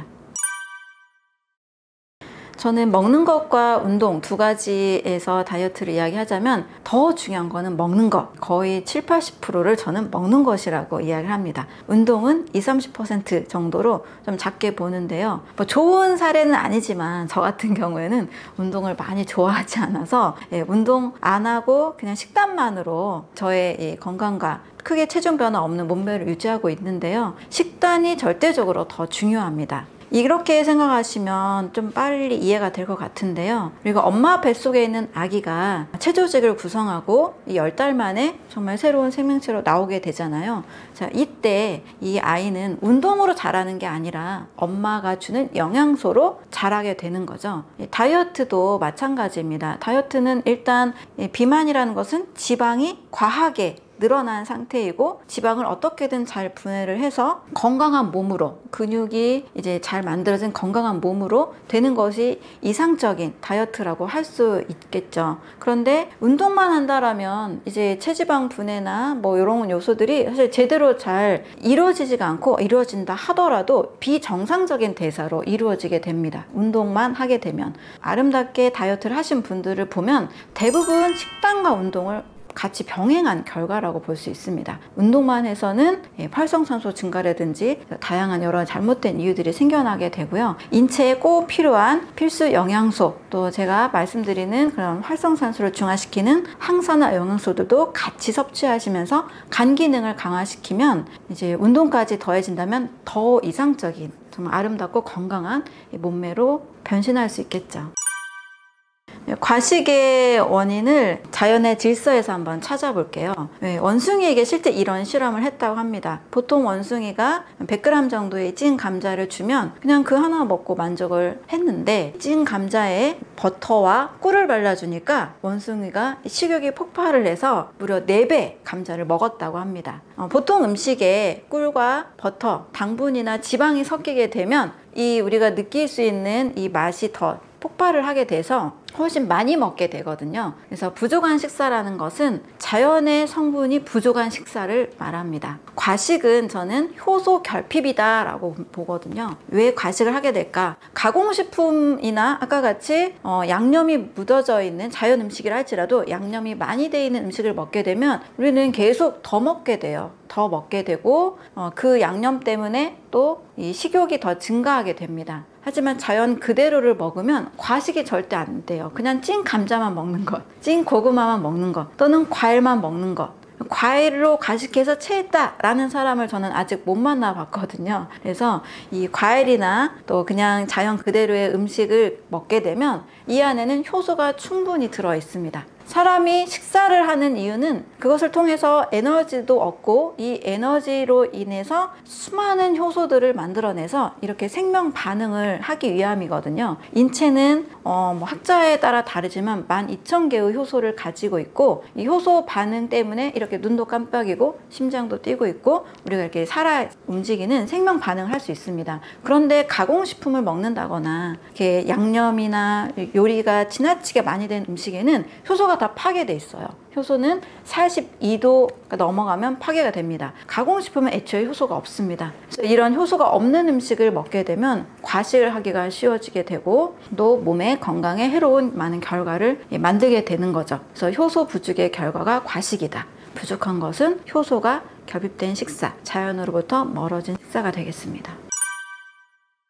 저는 먹는 것과 운동 두 가지에서 다이어트를 이야기하자면 더 중요한 거는 먹는 것. 거의 칠, 팔십 퍼센트를 저는 먹는 것이라고 이야기를 합니다. 운동은 이십, 삼십 퍼센트 정도로 좀 작게 보는데요. 뭐 좋은 사례는 아니지만 저 같은 경우에는 운동을 많이 좋아하지 않아서 예, 운동 안 하고 그냥 식단만으로 저의 이 건강과 크게 체중 변화 없는 몸매를 유지하고 있는데요. 식단이 절대적으로 더 중요합니다. 이렇게 생각하시면 좀 빨리 이해가 될 것 같은데요. 그리고 엄마 뱃속에 있는 아기가 체조직을 구성하고 이 열 달 만에 정말 새로운 생명체로 나오게 되잖아요. 자, 이때 이 아이는 운동으로 자라는 게 아니라 엄마가 주는 영양소로 자라게 되는 거죠. 다이어트도 마찬가지입니다. 다이어트는 일단 비만이라는 것은 지방이 과하게 늘어난 상태이고 지방을 어떻게든 잘 분해를 해서 건강한 몸으로 근육이 이제 잘 만들어진 건강한 몸으로 되는 것이 이상적인 다이어트라고 할 수 있겠죠. 그런데 운동만 한다라면 이제 체지방 분해나 뭐 이런 요소들이 사실 제대로 잘 이루어지지가 않고 이루어진다 하더라도 비정상적인 대사로 이루어지게 됩니다. 운동만 하게 되면. 아름답게 다이어트를 하신 분들을 보면 대부분 식단과 운동을 같이 병행한 결과라고 볼 수 있습니다. 운동만 해서는 활성산소 증가라든지 다양한 여러 잘못된 이유들이 생겨나게 되고요. 인체에 꼭 필요한 필수 영양소, 또 제가 말씀드리는 그런 활성산소를 중화시키는 항산화 영양소들도 같이 섭취하시면서 간 기능을 강화시키면 이제 운동까지 더해진다면 더 이상적인 정말 아름답고 건강한 몸매로 변신할 수 있겠죠. 과식의 원인을 자연의 질서에서 한번 찾아볼게요. 원숭이에게 실제 이런 실험을 했다고 합니다. 보통 원숭이가 백 그램 정도의 찐 감자를 주면 그냥 그 하나 먹고 만족을 했는데 찐 감자에 버터와 꿀을 발라주니까 원숭이가 식욕이 폭발을 해서 무려 네 배 감자를 먹었다고 합니다. 보통 음식에 꿀과 버터, 당분이나 지방이 섞이게 되면 이 우리가 느낄 수 있는 이 맛이 더 폭발을 하게 돼서 훨씬 많이 먹게 되거든요. 그래서 부족한 식사라는 것은 자연의 성분이 부족한 식사를 말합니다. 과식은 저는 효소 결핍이다 라고 보거든요. 왜 과식을 하게 될까? 가공식품이나 아까 같이 어, 양념이 묻어져 있는 자연 음식이라 할지라도 양념이 많이 되어 있는 음식을 먹게 되면 우리는 계속 더 먹게 돼요. 더 먹게 되고 어, 그 양념 때문에 또 이 식욕이 더 증가하게 됩니다. 하지만 자연 그대로를 먹으면 과식이 절대 안 돼요. 그냥 찐 감자만 먹는 것, 찐 고구마만 먹는 것, 또는 과일만 먹는 것. 과일로 과식해서 체했다 라는 사람을 저는 아직 못 만나 봤거든요. 그래서 이 과일이나 또 그냥 자연 그대로의 음식을 먹게 되면 이 안에는 효소가 충분히 들어 있습니다. 사람이 식사를 하는 이유는 그것을 통해서 에너지도 얻고 이 에너지로 인해서 수많은 효소들을 만들어내서 이렇게 생명 반응을 하기 위함이거든요. 인체는 어, 뭐 학자에 따라 다르지만 만 이천 개의 효소를 가지고 있고 이 효소 반응 때문에 이렇게 눈도 깜빡이고 심장도 뛰고 있고 우리가 이렇게 살아 움직이는 생명 반응을 할 수 있습니다. 그런데 가공식품을 먹는다거나 이렇게 양념이나 요리가 지나치게 많이 된 음식에는 효소가 다 파괴돼 있어요. 효소는 사십이 도가 넘어가면 파괴가 됩니다. 가공식품은 애초에 효소가 없습니다. 그래서 이런 효소가 없는 음식을 먹게 되면 과식을 하기가 쉬워지게 되고 또 몸에 건강에 해로운 많은 결과를 만들게 되는 거죠. 그래서 효소 부족의 결과가 과식이다. 부족한 것은 효소가 결핍된 식사, 자연으로부터 멀어진 식사가 되겠습니다.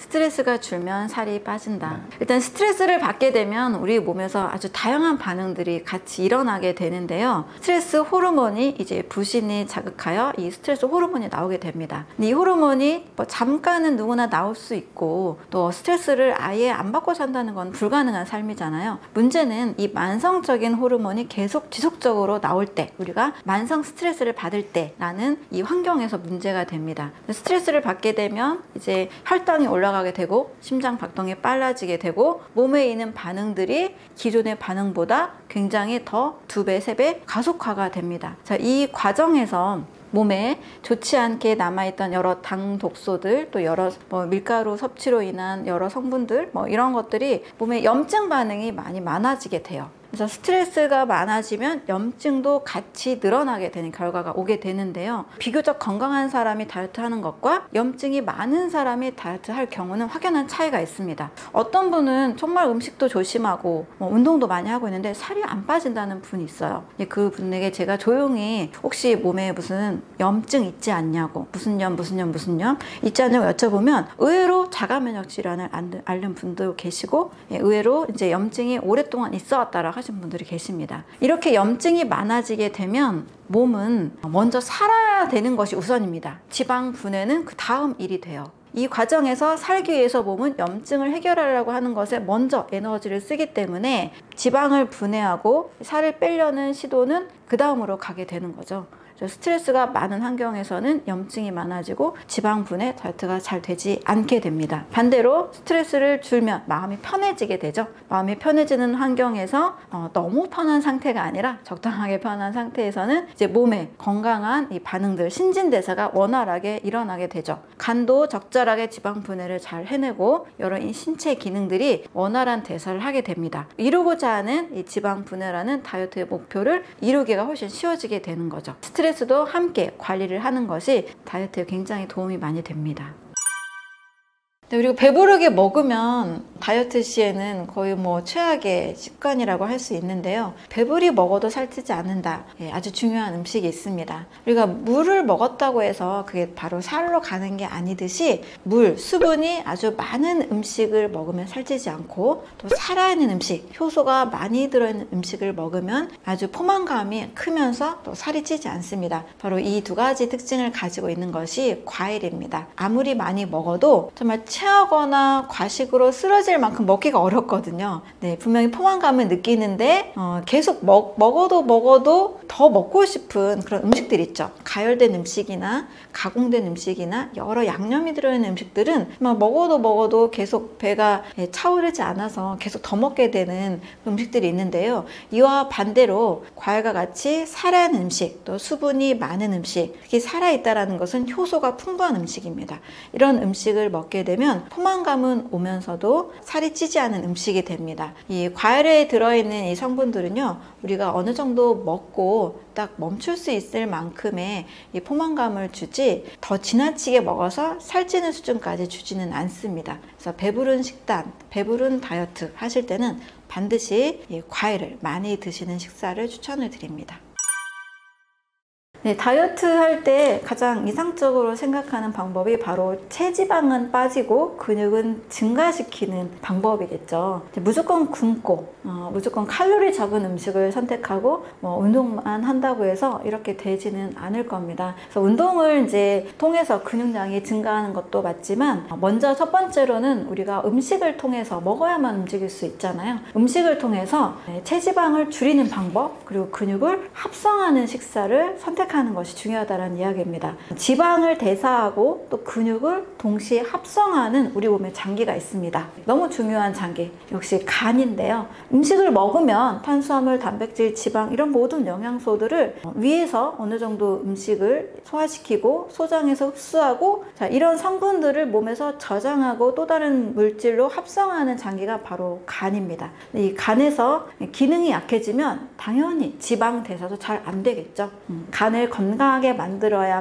스트레스가 줄면 살이 빠진다. 일단 스트레스를 받게 되면 우리 몸에서 아주 다양한 반응들이 같이 일어나게 되는데요. 스트레스 호르몬이 이제 부신이 자극하여 이 스트레스 호르몬이 나오게 됩니다. 이 호르몬이 뭐 잠깐은 누구나 나올 수 있고 또 스트레스를 아예 안 받고 산다는 건 불가능한 삶이잖아요. 문제는 이 만성적인 호르몬이 계속 지속적으로 나올 때, 우리가 만성 스트레스를 받을 때라는 이 환경에서 문제가 됩니다. 스트레스를 받게 되면 이제 혈당이 올라가게 되고 심장 박동이 빨라지게 되고 몸에 있는 반응들이 기존의 반응보다 굉장히 더 두 배, 세 배 가속화가 됩니다. 자, 이 과정에서 몸에 좋지 않게 남아있던 여러 당 독소들, 또 여러 뭐 밀가루 섭취로 인한 여러 성분들, 뭐 이런 것들이 몸에 염증 반응이 많이 많아지게 돼요. 그래서 스트레스가 많아지면 염증도 같이 늘어나게 되는 결과가 오게 되는데요. 비교적 건강한 사람이 다이어트 하는 것과 염증이 많은 사람이 다이어트 할 경우는 확연한 차이가 있습니다. 어떤 분은 정말 음식도 조심하고 뭐 운동도 많이 하고 있는데 살이 안 빠진다는 분이 있어요. 그 분에게 제가 조용히 혹시 몸에 무슨 염증 있지 않냐고, 무슨 염 무슨 염 무슨 염 있지 않냐고 여쭤보면 의외로 자가 면역 질환을 앓는 분도 계시고, 의외로 이제 염증이 오랫동안 있어 왔다라고 하신 분들이 계십니다. 이렇게 염증이 많아지게 되면 몸은 먼저 살아야 되는 것이 우선입니다. 지방 분해는 그 다음 일이 돼요. 이 과정에서 살기 위해서 몸은 염증을 해결하려고 하는 것에 먼저 에너지를 쓰기 때문에 지방을 분해하고 살을 빼려는 시도는 그 다음으로 가게 되는 거죠. 스트레스가 많은 환경에서는 염증이 많아지고 지방 분해, 다이어트가 잘 되지 않게 됩니다. 반대로 스트레스를 줄면 마음이 편해지게 되죠. 마음이 편해지는 환경에서 어, 너무 편한 상태가 아니라 적당하게 편한 상태에서는 이제 몸에 건강한 이 반응들, 신진대사가 원활하게 일어나게 되죠. 간도 적절하게 지방 분해를 잘 해내고 여러 이 신체 기능들이 원활한 대사를 하게 됩니다. 이루고자 하는 이 지방 분해라는 다이어트의 목표를 이루기가 훨씬 쉬워지게 되는 거죠. 스트레스 스트레스도 함께 관리를 하는 것이 다이어트에 굉장히 도움이 많이 됩니다. 네, 그리고 배부르게 먹으면 다이어트 시에는 거의 뭐 최악의 습관이라고 할 수 있는데요. 배부리 먹어도 살찌지 않는다. 예, 아주 중요한 음식이 있습니다. 우리가 물을 먹었다고 해서 그게 바로 살로 가는 게 아니듯이 물, 수분이 아주 많은 음식을 먹으면 살찌지 않고 또 살아있는 음식, 효소가 많이 들어있는 음식을 먹으면 아주 포만감이 크면서 또 살이 찌지 않습니다. 바로 이 두 가지 특징을 가지고 있는 것이 과일입니다. 아무리 많이 먹어도 정말 체하거나 과식으로 쓰러질 만큼 먹기가 어렵거든요. 네, 분명히 포만감을 느끼는데 어, 계속 먹, 먹어도 먹어도 더 먹고 싶은 그런 음식들 있죠. 가열된 음식이나 가공된 음식이나 여러 양념이 들어있는 음식들은 막 먹어도 먹어도 계속 배가 차오르지 않아서 계속 더 먹게 되는 음식들이 있는데요. 이와 반대로 과일과 같이 살아있는 음식, 또 수분이 많은 음식, 특히 살아있다는 것은 효소가 풍부한 음식입니다. 이런 음식을 먹게 되면 포만감은 오면서도 살이 찌지 않은 음식이 됩니다. 이 과일에 들어있는 이 성분들은요, 우리가 어느 정도 먹고 딱 멈출 수 있을 만큼의 이 포만감을 주지 더 지나치게 먹어서 살찌는 수준까지 주지는 않습니다. 그래서 배부른 식단, 배부른 다이어트 하실 때는 반드시 이 과일을 많이 드시는 식사를 추천을 드립니다. 네, 다이어트 할 때 가장 이상적으로 생각하는 방법이 바로 체지방은 빠지고 근육은 증가시키는 방법이겠죠. 무조건 굶고 어, 무조건 칼로리 적은 음식을 선택하고 뭐 운동만 한다고 해서 이렇게 되지는 않을 겁니다. 그래서 운동을 이제 통해서 근육량이 증가하는 것도 맞지만 먼저 첫 번째로는 우리가 음식을 통해서 먹어야만 움직일 수 있잖아요. 음식을 통해서 체지방을 줄이는 방법, 그리고 근육을 합성하는 식사를 선택 하는 것이 중요하다는 이야기입니다. 지방을 대사하고 또 근육을 동시에 합성하는 우리 몸에 장기가 있습니다. 너무 중요한 장기, 역시 간인데요. 음식을 먹으면 탄수화물, 단백질, 지방 이런 모든 영양소들을 위에서 어느 정도 음식을 소화시키고 소장해서 흡수하고, 자, 이런 성분들을 몸에서 저장하고 또 다른 물질로 합성하는 장기가 바로 간입니다. 이 간에서 기능이 약해지면 당연히 지방 대사도 잘 안 되겠죠. 음, 간을 건강하게 만들어야만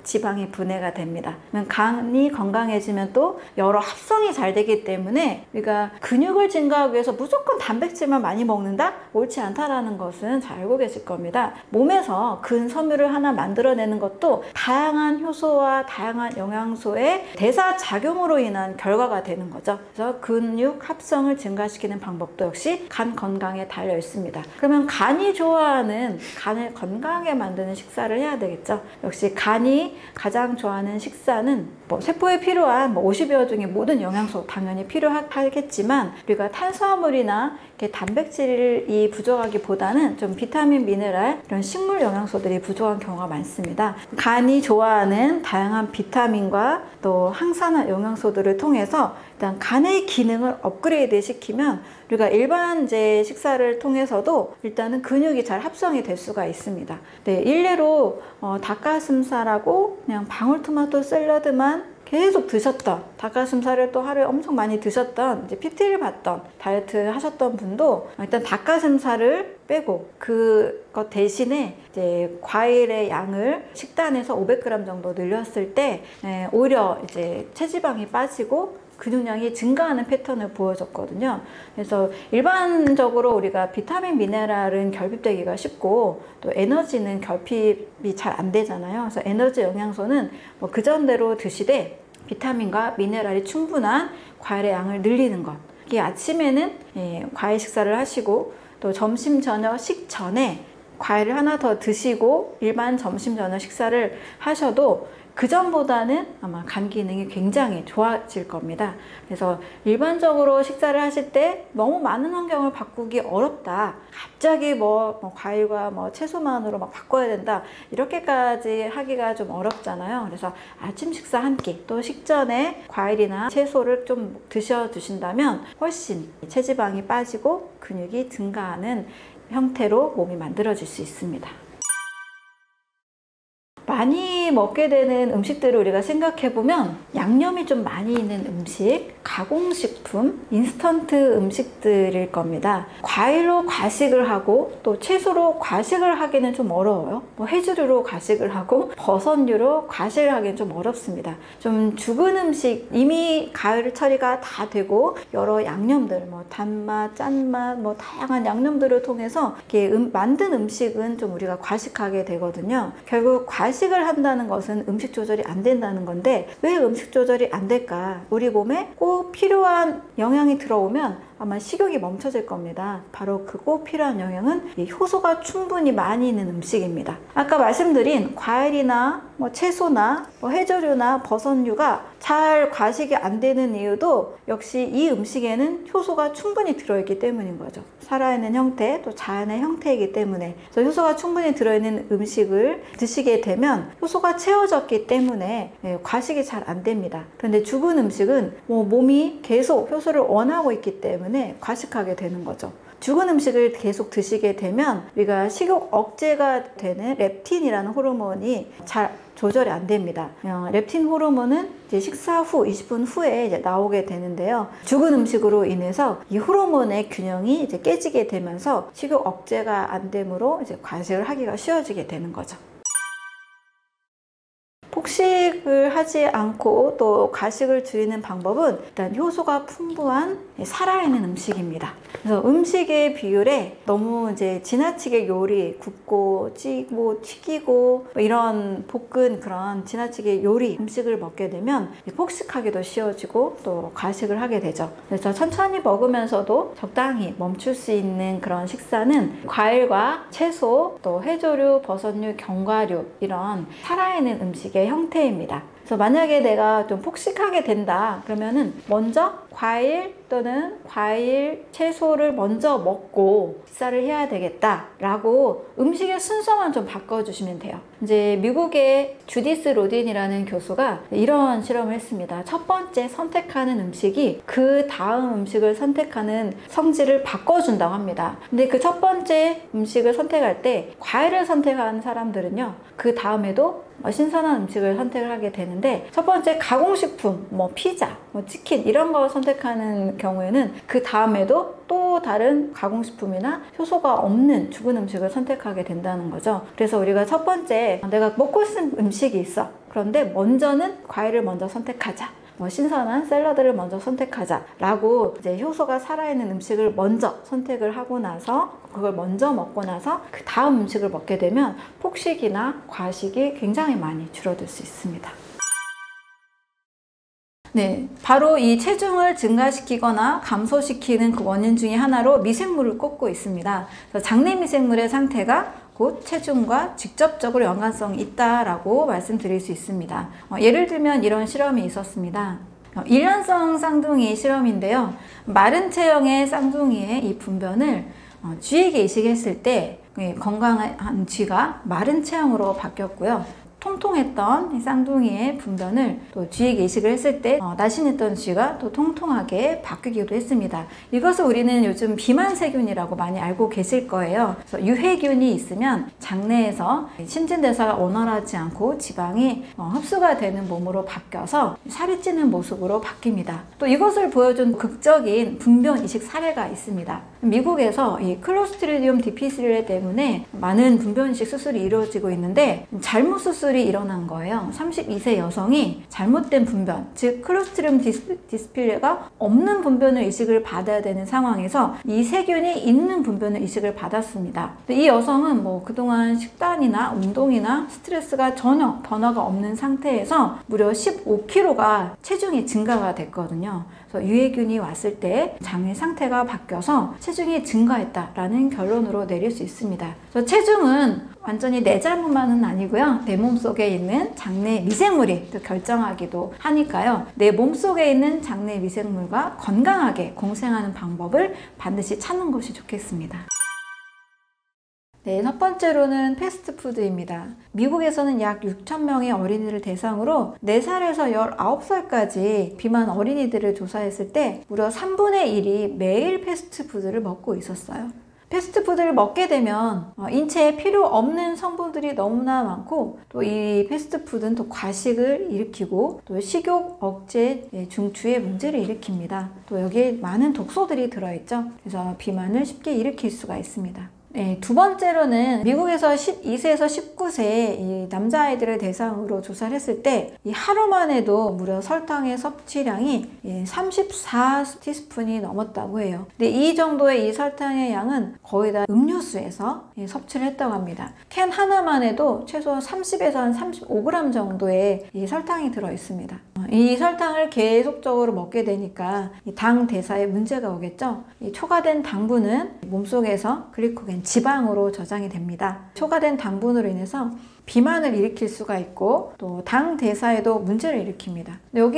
지방이 분해가 됩니다. 간이 건강해지면 또 여러 합성이 잘 되기 때문에 우리가 근육을 증가하기 위해서 무조건 단백질만 많이 먹는다? 옳지 않다라는 것은 잘 알고 계실 겁니다. 몸에서 근섬유를 하나 만들어내는 것도 다양한 효소와 다양한 영양소의 대사작용으로 인한 결과가 되는 거죠. 그래서 근육 합성을 증가시키는 방법도 역시 간 건강에 달려 있습니다. 그러면 간이 좋아하는, 간을 건강하게 만드는 식사를 해야 되겠죠. 역시 간이 가장 좋아하는 식사는 뭐 세포에 필요한 뭐 오십여 중의 모든 영양소 당연히 필요하겠지만 우리가 탄수화물이나 이렇게 단백질이 부족하기보다는 좀 비타민, 미네랄 이런 식물 영양소들이 부족한 경우가 많습니다. 간이 좋아하는 다양한 비타민과 또 항산화 영양소들을 통해서 일단 간의 기능을 업그레이드 시키면 우리가 일반 이제 식사를 통해서도 일단은 근육이 잘 합성이 될 수가 있습니다. 네, 일례로 어, 닭가슴살하고 그냥 방울토마토 샐러드만 계속 드셨던, 닭가슴살을 또 하루에 엄청 많이 드셨던, 이제 피티를 받던, 다이어트 하셨던 분도 일단 닭가슴살을 빼고 그것 대신에 이제 과일의 양을 식단에서 오백 그램 정도 늘렸을 때 에, 오히려 이제 체지방이 빠지고 근육량이 증가하는 패턴을 보여줬거든요. 그래서 일반적으로 우리가 비타민, 미네랄은 결핍되기가 쉽고 또 에너지는 결핍이 잘 안 되잖아요. 그래서 에너지 영양소는 뭐 그전대로 드시되 비타민과 미네랄이 충분한 과일의 양을 늘리는 것. 이게 아침에는 예, 과일 식사를 하시고 또 점심, 저녁 식전에 과일을 하나 더 드시고 일반 점심, 저녁 식사를 하셔도 그전보다는 아마 간 기능이 굉장히 좋아질 겁니다. 그래서 일반적으로 식사를 하실 때 너무 많은 환경을 바꾸기 어렵다. 갑자기 뭐, 뭐 과일과 뭐 채소만으로 막 바꿔야 된다. 이렇게까지 하기가 좀 어렵잖아요. 그래서 아침 식사 한 끼, 또 식전에 과일이나 채소를 좀 드셔 주신다면 훨씬 체지방이 빠지고 근육이 증가하는 형태로 몸이 만들어질 수 있습니다. 많이 먹게 되는 음식들을 우리가 생각해 보면 양념이 좀 많이 있는 음식, 가공식품, 인스턴트 음식들일 겁니다. 과일로 과식을 하고 또 채소로 과식을 하기는 좀 어려워요. 뭐 해조류로 과식을 하고 버섯류로 과식을 하기는 좀 어렵습니다. 좀 죽은 음식, 이미 가을 처리가 다 되고 여러 양념들, 뭐 단맛, 짠맛, 뭐 다양한 양념들을 통해서 이렇게 음, 만든 음식은 좀 우리가 과식하게 되거든요. 결국 과식 음식을 한다는 것은 음식 조절이 안 된다는 건데 왜 음식 조절이 안 될까? 우리 몸에 꼭 필요한 영양이 들어오면 아마 식욕이 멈춰질 겁니다. 바로 그 꼭 필요한 영양은 이 효소가 충분히 많이 있는 음식입니다. 아까 말씀드린 과일이나 뭐 채소나 뭐 해조류나 버섯류가 잘 과식이 안 되는 이유도 역시 이 음식에는 효소가 충분히 들어있기 때문인 거죠. 살아있는 형태, 또 자연의 형태이기 때문에. 그래서 효소가 충분히 들어있는 음식을 드시게 되면 효소가 채워졌기 때문에 과식이 잘 안 됩니다. 그런데 죽은 음식은 뭐 몸이 계속 효소를 원하고 있기 때문에 과식하게 되는 거죠. 죽은 음식을 계속 드시게 되면 우리가 식욕 억제가 되는 렙틴이라는 호르몬이 잘 조절이 안 됩니다. 어, 렙틴 호르몬은 이제 식사 후 이십 분 후에 이제 나오게 되는데요. 죽은 음식으로 인해서 이 호르몬의 균형이 이제 깨지게 되면서 식욕 억제가 안 되므로 이제 과식을 하기가 쉬워지게 되는 거죠. 폭식을 하지 않고 또 과식을 줄이는 방법은 일단 효소가 풍부한 살아있는 음식입니다. 그래서 음식의 비율에 너무 이제 지나치게 요리, 굽고 찌고 튀기고 이런 볶은 그런 지나치게 요리 음식을 먹게 되면 폭식하기도 쉬워지고 또 과식을 하게 되죠. 그래서 천천히 먹으면서도 적당히 멈출 수 있는 그런 식사는 과일과 채소, 또 해조류, 버섯류, 견과류 이런 살아있는 음식의 형태입니다. 그래서 만약에 내가 좀 폭식하게 된다 그러면은 먼저 과일 또는 과일, 채소를 먼저 먹고 식사를 해야 되겠다 라고 음식의 순서만 좀 바꿔주시면 돼요. 이제 미국의 주디스 로딘이라는 교수가 이런 실험을 했습니다. 첫 번째 선택하는 음식이 그 다음 음식을 선택하는 성질을 바꿔준다고 합니다. 근데 그 첫 번째 음식을 선택할 때 과일을 선택한 사람들은요 그 다음에도 신선한 음식을 선택을 하게 되는데 첫 번째 가공식품, 뭐 피자, 뭐 치킨 이런 거 선택하는 경우에는 그 다음에도 또 다른 가공식품이나 효소가 없는 죽은 음식을 선택하게 된다는 거죠. 그래서 우리가 첫 번째 내가 먹고 싶은 음식이 있어. 그런데 먼저는 과일을 먼저 선택하자. 뭐 신선한 샐러드를 먼저 선택하자 라고 이제 효소가 살아있는 음식을 먼저 선택을 하고 나서 그걸 먼저 먹고 나서 그 다음 음식을 먹게 되면 폭식이나 과식이 굉장히 많이 줄어들 수 있습니다. 네, 바로 이 체중을 증가시키거나 감소시키는 그 원인 중에 하나로 미생물을 꼽고 있습니다. 그래서 장내 미생물의 상태가 곧 체중과 직접적으로 연관성이 있다라고 말씀드릴 수 있습니다. 어, 예를 들면 이런 실험이 있었습니다. 어, 일란성 쌍둥이 실험인데요. 마른 체형의 쌍둥이의 이 분변을 어, 쥐에게 이식했을 때 건강한 쥐가 마른 체형으로 바뀌었고요. 통통했던 이 쌍둥이의 분변을 또 쥐에게 이식을 했을 때 어, 날씬했던 쥐가 또 통통하게 바뀌기도 했습니다. 이것을 우리는 요즘 비만세균이라고 많이 알고 계실 거예요. 그래서 유해균이 있으면 장내에서 신진대사가 원활하지 않고 지방이 어, 흡수가 되는 몸으로 바뀌어서 살이 찌는 모습으로 바뀝니다. 또 이것을 보여준 극적인 분변 이식 사례가 있습니다. 미국에서 이 클로스트리디움 디피실레 때문에 많은 분변 이식 수술이 이루어지고 있는데 잘못 수술 이 일어난 거예요. 삼십이 세 여성이 잘못된 분변, 즉 클로스트리디움 디피실레가 없는 분변을 이식을 받아야 되는 상황에서 이 세균이 있는 분변을 이식을 받았습니다. 이 여성은 뭐 그동안 식단이나 운동이나 스트레스가 전혀 변화가 없는 상태에서 무려 십오 킬로그램가 체중이 증가가 됐거든요. 그래서 유해균이 왔을 때 장의 상태가 바뀌어서 체중이 증가했다라는 결론으로 내릴 수 있습니다. 그래서 체중은 완전히 내 잘못만은 아니고요. 내 몸속에 있는 장내 미생물이 또 결정하기도 하니까요. 내 몸속에 있는 장내 미생물과 건강하게 공생하는 방법을 반드시 찾는 것이 좋겠습니다. 네, 첫 번째로는 패스트푸드입니다. 미국에서는 약 육천 명의 어린이를 대상으로 네 살에서 열아홉 살까지 비만 어린이들을 조사했을 때 무려 삼분의 일이 매일 패스트푸드를 먹고 있었어요. 패스트푸드를 먹게 되면 인체에 필요 없는 성분들이 너무나 많고 또 이 패스트푸드는 또 과식을 일으키고 또 식욕 억제 중추에 문제를 일으킵니다. 또 여기에 많은 독소들이 들어있죠. 그래서 비만을 쉽게 일으킬 수가 있습니다. 네, 두 번째로는 미국에서 십이 세에서 십구 세 이 남자아이들을 대상으로 조사를 했을 때 이 하루만 해도 무려 설탕의 섭취량이 삼십사 티스푼이 넘었다고 해요. 근데 이 정도의 이 설탕의 양은 거의 다 음료수에서 섭취를 했다고 합니다. 캔 하나만 해도 최소 삼십에서 한 삼십오 그램 정도의 이 설탕이 들어 있습니다. 이 설탕을 계속적으로 먹게 되니까 이 당 대사에 문제가 오겠죠. 이 초과된 당분은 몸속에서 글리코겐 지방으로 저장이 됩니다. 초과된 당분으로 인해서 비만을 일으킬 수가 있고 또 당 대사에도 문제를 일으킵니다.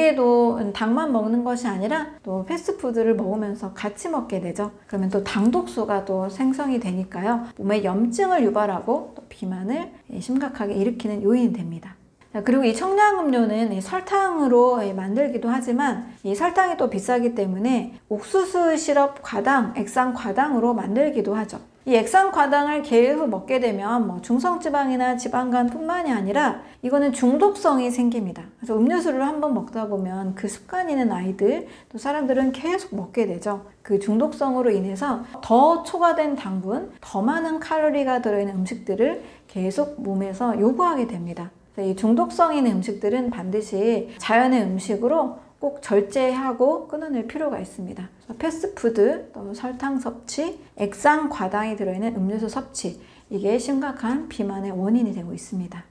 여기에도 당만 먹는 것이 아니라 또 패스트푸드를 먹으면서 같이 먹게 되죠. 그러면 또 당독소가 또 생성이 되니까요. 몸에 염증을 유발하고 또 비만을 심각하게 일으키는 요인이 됩니다. 그리고 이 청량음료는 설탕으로 만들기도 하지만 이 설탕이 또 비싸기 때문에 옥수수 시럽 과당, 액상 과당으로 만들기도 하죠. 이 액상 과당을 계속 먹게 되면 뭐 중성지방이나 지방간 뿐만이 아니라 이거는 중독성이 생깁니다. 그래서 음료수를 한번 먹다 보면 그 습관이 있는 아이들 또 사람들은 계속 먹게 되죠. 그 중독성으로 인해서 더 초과된 당분, 더 많은 칼로리가 들어있는 음식들을 계속 몸에서 요구하게 됩니다. 이 중독성 있는 음식들은 반드시 자연의 음식으로 꼭 절제하고 끊어낼 필요가 있습니다. 패스트푸드, 또 설탕 섭취, 액상 과당이 들어있는 음료수 섭취, 이게 심각한 비만의 원인이 되고 있습니다.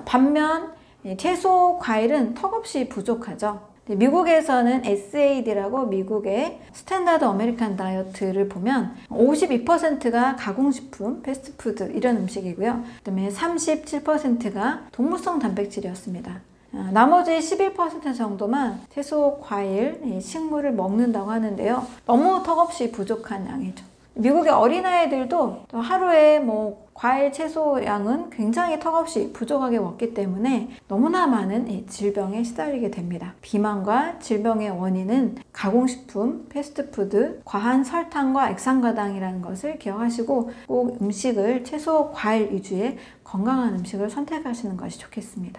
반면 채소, 과일은 턱없이 부족하죠. 미국에서는 에스에이디라고 미국의 스탠다드 아메리칸 다이어트를 보면 오십이 퍼센트가 가공식품, 패스트푸드 이런 음식이고요. 그다음에 삼십칠 퍼센트가 동물성 단백질이었습니다. 나머지 십일 퍼센트 정도만 채소, 과일, 식물을 먹는다고 하는데요. 너무 턱없이 부족한 양이죠. 미국의 어린아이들도 또 하루에 뭐 과일, 채소 양은 굉장히 턱없이 부족하게 먹기 때문에 너무나 많은 질병에 시달리게 됩니다. 비만과 질병의 원인은 가공식품, 패스트푸드, 과한 설탕과 액상과당이라는 것을 기억하시고 꼭 음식을 채소, 과일 위주의 건강한 음식을 선택하시는 것이 좋겠습니다.